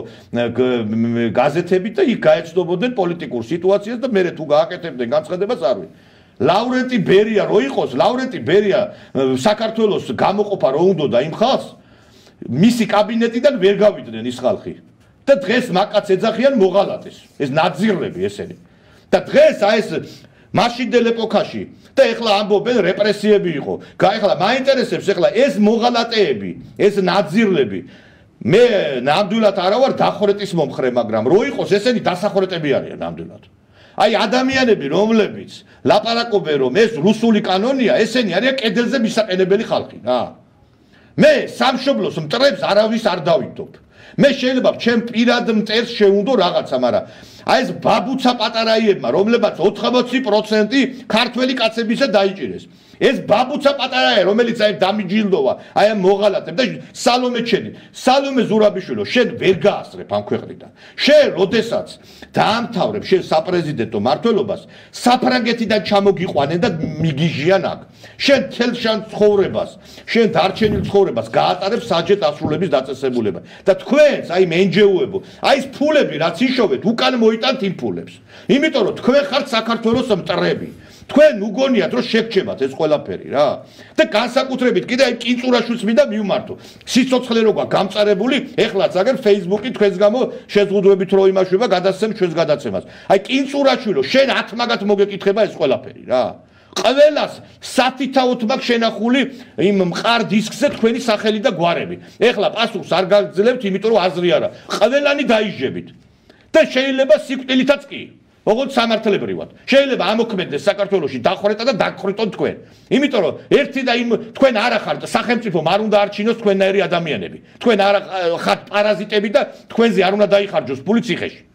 S1: გაზეთებით და იქ გაეცნობოდნენ პოლიტიკურ სიტუაციას და მერე თუ გააკეთებდნენ განცხადებას არ ვიცი. ლავრენტი ბერია რო იყოს, ლავრენტი ბერია საქართველოს გამოყოფა რო უნდა იმ ხალხს, მისი კაბინეტიდან ვერ გავიდნენ ის ხალხი. და დღეს მაკაც ეძახიან მოღალატეს. ეს ნაძირლები ესენი. და დღეს აი ეს მაშინდელ ეპოქაში და ეხლა ამბობენ რეპრესიები იყო. გაეხლა მაინტერესებს ეხლა ეს მოღალატეები, ეს ნაძირლები. მე ნამდვილად არა ვარ დახვრეტის მომხრე, მაგრამ რო იყოს ესენი დასახვრეტები არიან ნამდვილად. აი ადამიანები რომლებიც ლაპარაკობენ რომ ეს რუსული კანონია, ესენი არიან კედელზე მისაყენებელი ხალხი, რა. მე სამშობლოს მტრებს არავის არ დავიდობ. მე შეიძლება ჩემ პირად მტერს შეუნდო რაღაცა, მაგრამ აი ეს ბაბუცა პატარაიებმა, რომლებაც ოთხმოცი პროცენტი ქართველი კაცებისა დაიჭირეს. ეს ბაბუცა პატარაია, რომელიც აი დამიჯილდოვა, აი ამ მოღალატებ და სალომე ჩენი, სალომე ზურაბიშვილო, შენ ვერ გაასწრებ ამ ქვეყნიდან. შენ როდესაც დაამთავრებ შენ საპრეზიდენტო მმართველობას, საფრანგეთიდან ჩამოგიყვანენ და მიგიჟიან აქ. შენ თელ შენ ცხოვრებას, შენ დარჩენილ ცხოვრებას გაატარებ საჯეთ ასრულების დაწესებულება. და თქვენს აი en ge o-ებო, აი ეს ფულები რაც იშოვეთ, უკან მოიტანთ იმ ფულებს. იმიტომ რომ თქვენ ხართ საქართველოს მტრები. თქვენ უგონიათ რომ შეგჩებათ ეს ყველაფერი რა. და განსაკუთრებით კიდე აი კინწურაშვილს მინდა მივმართო. სიცოცხლე როგა გამწარებული, ეხლაც აგერ Facebook-ი თქვენს გამო შეზღუდვებით რო იმაშვება, გადასცემ ჩვენს გადაცემას. აი კინწურაშვილო, შენ ათ მაგათ მოგეკითხება ეს ყველაფერი რა. ყველას სათითაოდ მაქვს შენახული იმ მყარ დისკზე თქვენი სახელი და გვარები. ეხლა პასუხს არ გაგძლებთ, იმიტომ რომ აზრი არა. ყველანი დაიჟებით. და შეიძლება სიკვდილითაც კი. ოღონდ სამართლებრივად. შეიძლება ამოქმედდეს საქართველოში დახვრეტა და დაგხრიტონ თქვენ. იმიტომ რომ ერთი და იმ თქვენ არ ახართ სახელმწიფომ არ უნდა არჩინოს თქვენნაირი ადამიანები. თქვენ არ ხართ პარაზიტები და თქვენზე არ უნდა დაიხარჯოს ფული ციხეში.